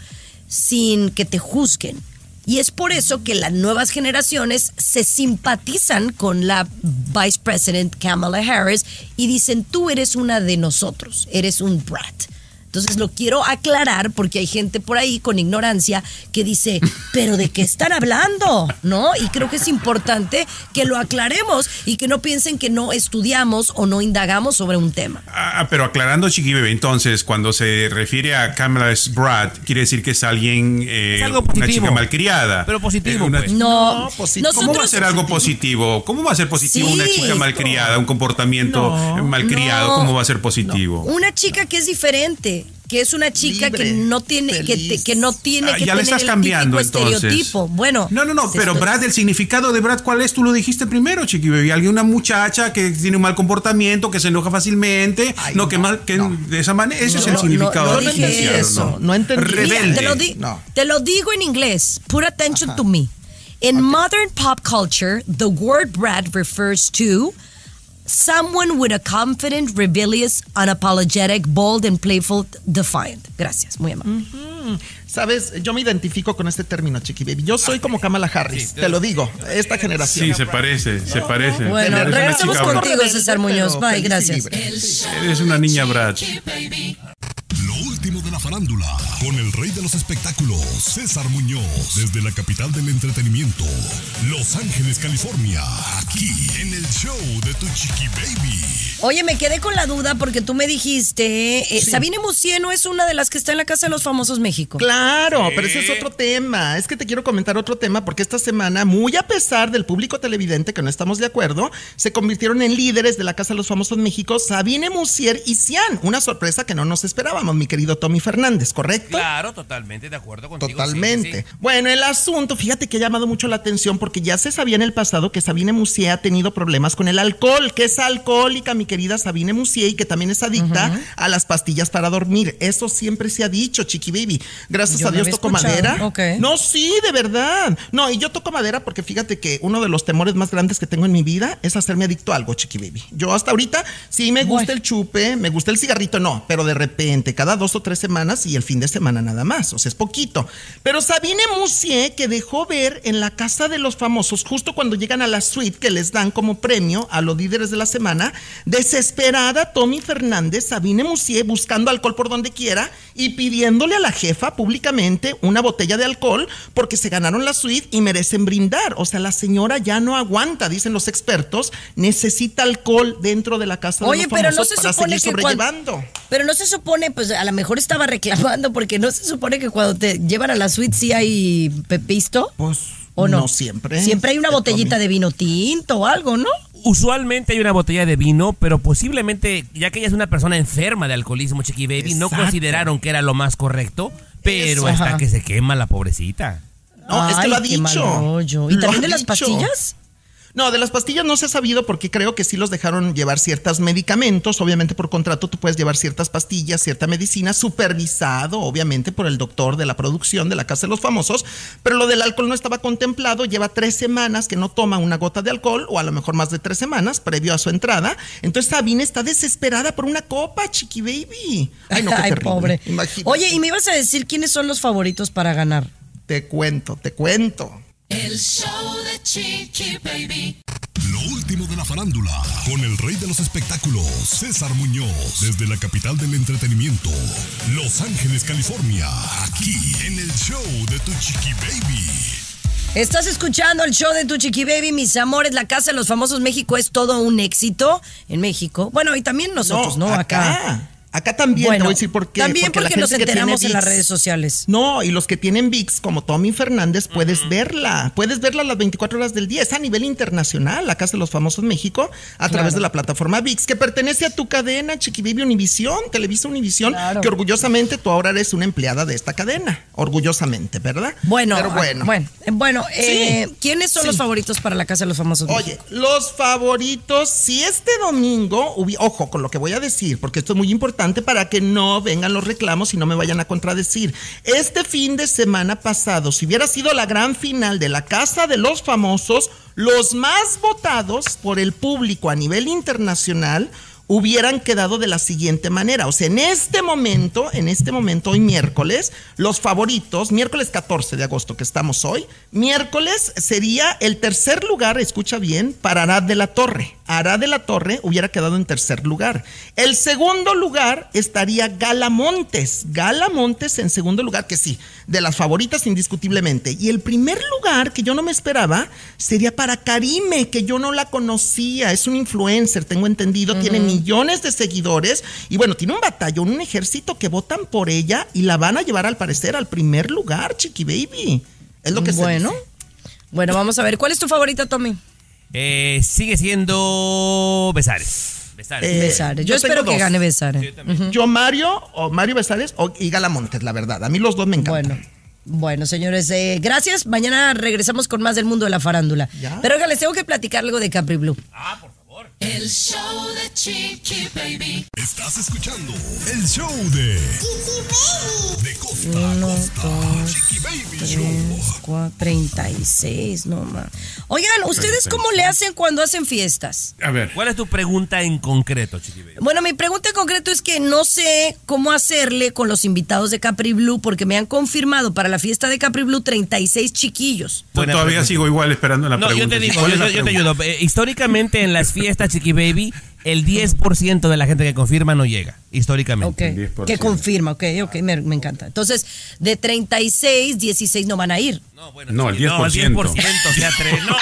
Speaker 1: sin que te juzguen. Y es por eso que las nuevas generaciones se simpatizan con la Vice President Kamala Harris y dicen, tú eres una de nosotros, eres un brat. Entonces lo quiero aclarar porque hay gente por ahí con ignorancia que dice, ¿pero de qué están hablando? ¿No? Y creo que es importante que lo aclaremos y que no piensen que no estudiamos o no indagamos sobre un tema.
Speaker 2: Pero aclarando, Chiqui Bebé, entonces, cuando se refiere a Kamala's brat, quiere decir que es alguien,
Speaker 3: es algo positivo,
Speaker 2: una chica malcriada.
Speaker 3: Pero positivo, pues.
Speaker 1: No,
Speaker 2: ¿Cómo va a ser algo positivo? ¿Cómo va a ser positivo una chica malcriada, un comportamiento malcriado? ¿Cómo va a ser positivo?
Speaker 1: Una chica que es diferente. Que es una chica libre, que no tiene que no tiene que
Speaker 2: ya
Speaker 1: tener
Speaker 2: le estás cambiando,
Speaker 1: el típico estereotipo. Bueno,
Speaker 2: no, pero Brad, el significado de Brad, ¿cuál es? Tú lo dijiste primero, Chiqui Baby. Una muchacha que tiene un mal comportamiento, que se enoja fácilmente, de esa manera, ese es el significado.
Speaker 4: No entendí eso. No entendí.
Speaker 2: Rebelde.
Speaker 1: Mira, te lo digo en inglés. Put attention to me. In modern pop culture, the word brat refers to someone with a confident, rebellious, unapologetic, bold and playful, defiant. Gracias, muy amable.
Speaker 4: Sabes, yo me identifico con este término, Chiqui Baby. Yo soy como Kamala Harris, te lo digo, esta generación.
Speaker 2: Sí, se parece.
Speaker 1: Bueno, regresamos contigo, César Muñoz. Bye, gracias.
Speaker 2: Eres una niña Brad.
Speaker 6: Lo último de la farándula, con el rey de los espectáculos, César Muñoz, desde la capital del entretenimiento, Los Ángeles, California, aquí en el show de tu Chiqui Baby.
Speaker 1: Oye, me quedé con la duda porque tú me dijiste, Sabine Moussier no es una de las que está en la Casa de los Famosos México.
Speaker 4: Claro, pero ese es otro tema. Es que te quiero comentar otro tema porque esta semana, muy a pesar del público televidente que no estamos de acuerdo, se convirtieron en líderes de la Casa de los Famosos México Sabine Moussier y Cian. Una sorpresa que no nos esperábamos, mi querido Tommy Fernández, ¿correcto?
Speaker 3: Claro, totalmente de acuerdo contigo.
Speaker 4: Totalmente.
Speaker 3: Sí.
Speaker 4: Bueno, el asunto, fíjate que ha llamado mucho la atención porque ya se sabía en el pasado que Sabine Moussier ha tenido problemas con el alcohol, que es alcohólica, mi querida Sabine Moussier, y que también es adicta a las pastillas para dormir. Eso siempre se ha dicho, Chiqui Baby. Gracias a Dios toco madera.
Speaker 1: Okay.
Speaker 4: No, sí, de verdad. No, y yo toco madera porque fíjate que uno de los temores más grandes que tengo en mi vida es hacerme adicto a algo, Chiqui Baby. Yo hasta ahorita sí me gusta el chupe, me gusta el cigarrito, no, pero de repente, cada 2 o 3 semanas y el fin de semana nada más, o sea, es poquito. Pero Sabine Moussier, que dejó ver en la Casa de los Famosos, justo cuando llegan a la suite que les dan como premio a los líderes de la semana, de Desesperada, Tommy Fernández, Sabine Moussier, buscando alcohol por donde quiera y pidiéndole a la jefa públicamente una botella de alcohol porque se ganaron la suite y merecen brindar. O sea, la señora ya no aguanta, dicen los expertos, necesita alcohol dentro de la casa de los famosos,
Speaker 1: pero no se
Speaker 4: para
Speaker 1: supone
Speaker 4: seguir
Speaker 1: que
Speaker 4: sobrellevando.
Speaker 1: Pero no se supone, pues a lo mejor estaba reclamando, porque no se supone que cuando te llevan a la suite sí hay pepisto.
Speaker 4: Pues
Speaker 1: ¿o no?
Speaker 4: No siempre.
Speaker 1: Siempre hay una botellita de vino tinto o algo, ¿no?
Speaker 3: Usualmente hay una botella de vino, pero posiblemente, ya que ella es una persona enferma de alcoholismo, Chiqui Baby, no consideraron que era lo más correcto, pero hasta que se quema la pobrecita.
Speaker 4: No, es que lo ha dicho.
Speaker 1: ¿Y también de las pastillas?
Speaker 4: No, de las pastillas no se ha sabido porque creo que sí los dejaron llevar ciertos medicamentos. Obviamente por contrato tú puedes llevar ciertas pastillas, cierta medicina, supervisado obviamente por el doctor de la producción de la Casa de los Famosos, pero lo del alcohol no estaba contemplado. Lleva 3 semanas que no toma una gota de alcohol, o a lo mejor más de 3 semanas previo a su entrada. Entonces Sabine está desesperada por una copa, Chiqui Baby. Ay, no, qué terrible.
Speaker 1: Pobre.
Speaker 4: Imagínate.
Speaker 1: Oye, y me ibas a decir quiénes son los favoritos para ganar.
Speaker 4: Te cuento.
Speaker 5: El show de Chiqui Baby.
Speaker 6: Lo último de la farándula, con el rey de los espectáculos, César Muñoz, desde la capital del entretenimiento, Los Ángeles, California, aquí en el show de Tu Chiqui Baby.
Speaker 1: Estás escuchando el show de Tu Chiqui Baby, mis amores. La Casa de los Famosos México es todo un éxito en México. Bueno, y también nosotros, ¿no?
Speaker 4: Acá también,
Speaker 1: bueno,
Speaker 4: te voy a decir por qué.
Speaker 1: También porque nos enteramos en las redes sociales.
Speaker 4: No, y los que tienen ViX, como Tommy Fernández, puedes verla. Puedes verla las 24 horas del día. Es a nivel internacional, la Casa de los Famosos México, a través de la plataforma ViX, que pertenece a tu cadena, Chiqui Baby, Univisión, Televisa Univisión, que orgullosamente tú ahora eres una empleada de esta cadena. Orgullosamente, ¿verdad?
Speaker 1: Bueno,
Speaker 4: sí,
Speaker 1: ¿quiénes son los favoritos para la Casa de los Famosos México?
Speaker 4: Oye, los favoritos, si este domingo, ojo con lo que voy a decir, porque esto es muy importante, para que no vengan los reclamos y no me vayan a contradecir. Este fin de semana pasado, si hubiera sido la gran final de la Casa de los Famosos, los más votados por el público a nivel internacional hubieran quedado de la siguiente manera. O sea, en este momento, hoy miércoles, los favoritos, miércoles 14 de agosto que estamos hoy, miércoles sería el tercer lugar, escucha bien, para Arad de la Torre. Arad de la Torre hubiera quedado en tercer lugar. El segundo lugar estaría Gala Montes. Gala Montes en segundo lugar, que sí, de las favoritas indiscutiblemente. Y el primer lugar, que yo no me esperaba, sería para Karime, que yo no la conocía. Es un influencer, tengo entendido, tiene millones de seguidores. Y bueno, tiene un batallón, un ejército que votan por ella y la van a llevar al parecer al primer lugar, Chiqui Baby. Es lo que se dice.
Speaker 1: Bueno, vamos a ver. ¿Cuál es tu favorita, Tommy?
Speaker 3: Sigue siendo Besares.
Speaker 1: Besares. Yo espero que gane Besares.
Speaker 4: Yo Mario Besares y Gala Montes, la verdad. A mí los dos me encantan.
Speaker 1: Bueno, señores, gracias. Mañana regresamos con más del mundo de la farándula. ¿Ya? Pero oiga, les tengo que platicar algo de Capri Blue.
Speaker 5: Por favor. El show de Chiqui Baby.
Speaker 6: Estás escuchando el show de Chiqui Baby. De costa a costa. Chiqui Baby Show.
Speaker 1: 36, no más. Oigan, ¿ustedes cómo le hacen cuando hacen fiestas?
Speaker 2: A ver.
Speaker 3: ¿Cuál es tu pregunta en concreto, Chiqui Baby?
Speaker 1: Bueno, mi pregunta en concreto es que no sé cómo hacerle con los invitados de Capri Blue, porque me han confirmado para la fiesta de Capri Blue 36 chiquillos.
Speaker 2: Todavía sigo igual esperando la pregunta.
Speaker 3: Yo te digo, yo te ayudo. Históricamente en las fiestas, Chiqui Baby, el 10% de la gente que confirma no llega, históricamente.
Speaker 1: Ok, que confirma, ok, me encanta. Entonces, de 36, 16 no van a ir.
Speaker 2: No, el 10%.
Speaker 3: No, el 10%, o sea, no.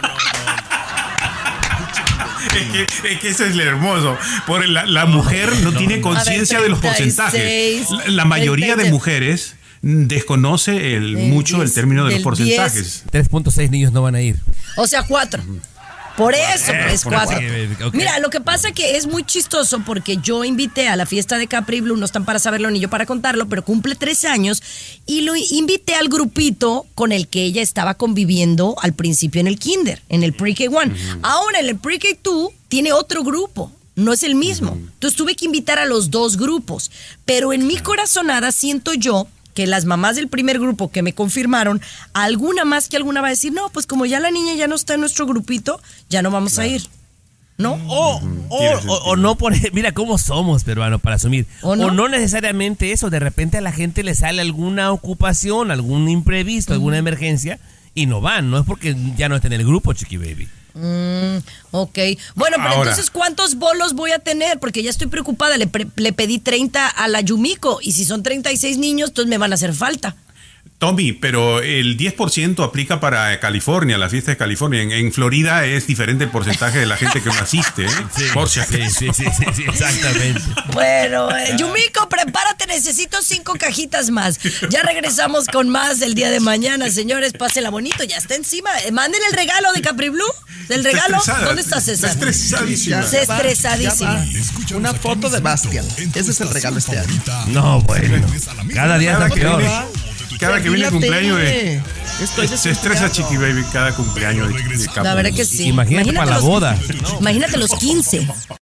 Speaker 2: Es que eso es lo hermoso. La mujer no tiene conciencia de los porcentajes. La mayoría de mujeres desconoce mucho el término de los porcentajes.
Speaker 3: 3.6 niños no van a ir.
Speaker 1: O sea, 4. Por eso es 4. Okay. Mira, lo que pasa que es muy chistoso porque yo invité a la fiesta de Capri Blue, no están para saberlo ni yo para contarlo, pero cumple 3 años y lo invité al grupito con el que ella estaba conviviendo al principio en el kinder, en el Pre-K1. Ahora en el Pre-K2 tiene otro grupo. No es el mismo. Entonces tuve que invitar a los 2 grupos. Pero en mi corazonada siento yo que las mamás del primer grupo que me confirmaron, alguna más que alguna va a decir, no, pues como ya la niña ya no está en nuestro grupito, ya no vamos a ir. ¿No?
Speaker 3: O no por... Mira cómo somos peruanos para asumir. O no necesariamente eso. De repente a la gente le sale alguna ocupación, algún imprevisto, alguna emergencia y no van. No es porque ya no estén en el grupo, Chiqui Baby.
Speaker 1: Ok. Bueno, pero
Speaker 2: Ahora.
Speaker 1: entonces, ¿cuántos bolos voy a tener? Porque ya estoy preocupada. Le pedí 30 a la Yumiko. Y si son 36 niños, entonces me van a hacer falta.
Speaker 2: Tommy, pero el 10% aplica para California, la fiesta de California. En Florida es diferente el porcentaje de la gente que no asiste, ¿eh? Por si acaso.
Speaker 3: Sí, exactamente.
Speaker 1: Bueno, Yumiko, prepárate, necesito 5 cajitas más. Ya regresamos con más el día de mañana, señores, pásenla bonito, ya está encima. Manden el regalo de Capri Blue. ¿El regalo? ¿Dónde está César?
Speaker 2: Está estresadísima.
Speaker 1: Está estresadísima.
Speaker 4: Una foto de Bastian. Ese es el regalo este año.
Speaker 3: No, bueno. Cada día está peor.
Speaker 2: Cada que viene el cumpleaños
Speaker 4: Estoy
Speaker 2: se estresa Chiqui Baby cada cumpleaños de Capri.
Speaker 1: La verdad que sí.
Speaker 3: Imagínate para la boda.
Speaker 1: Imagínate los 15.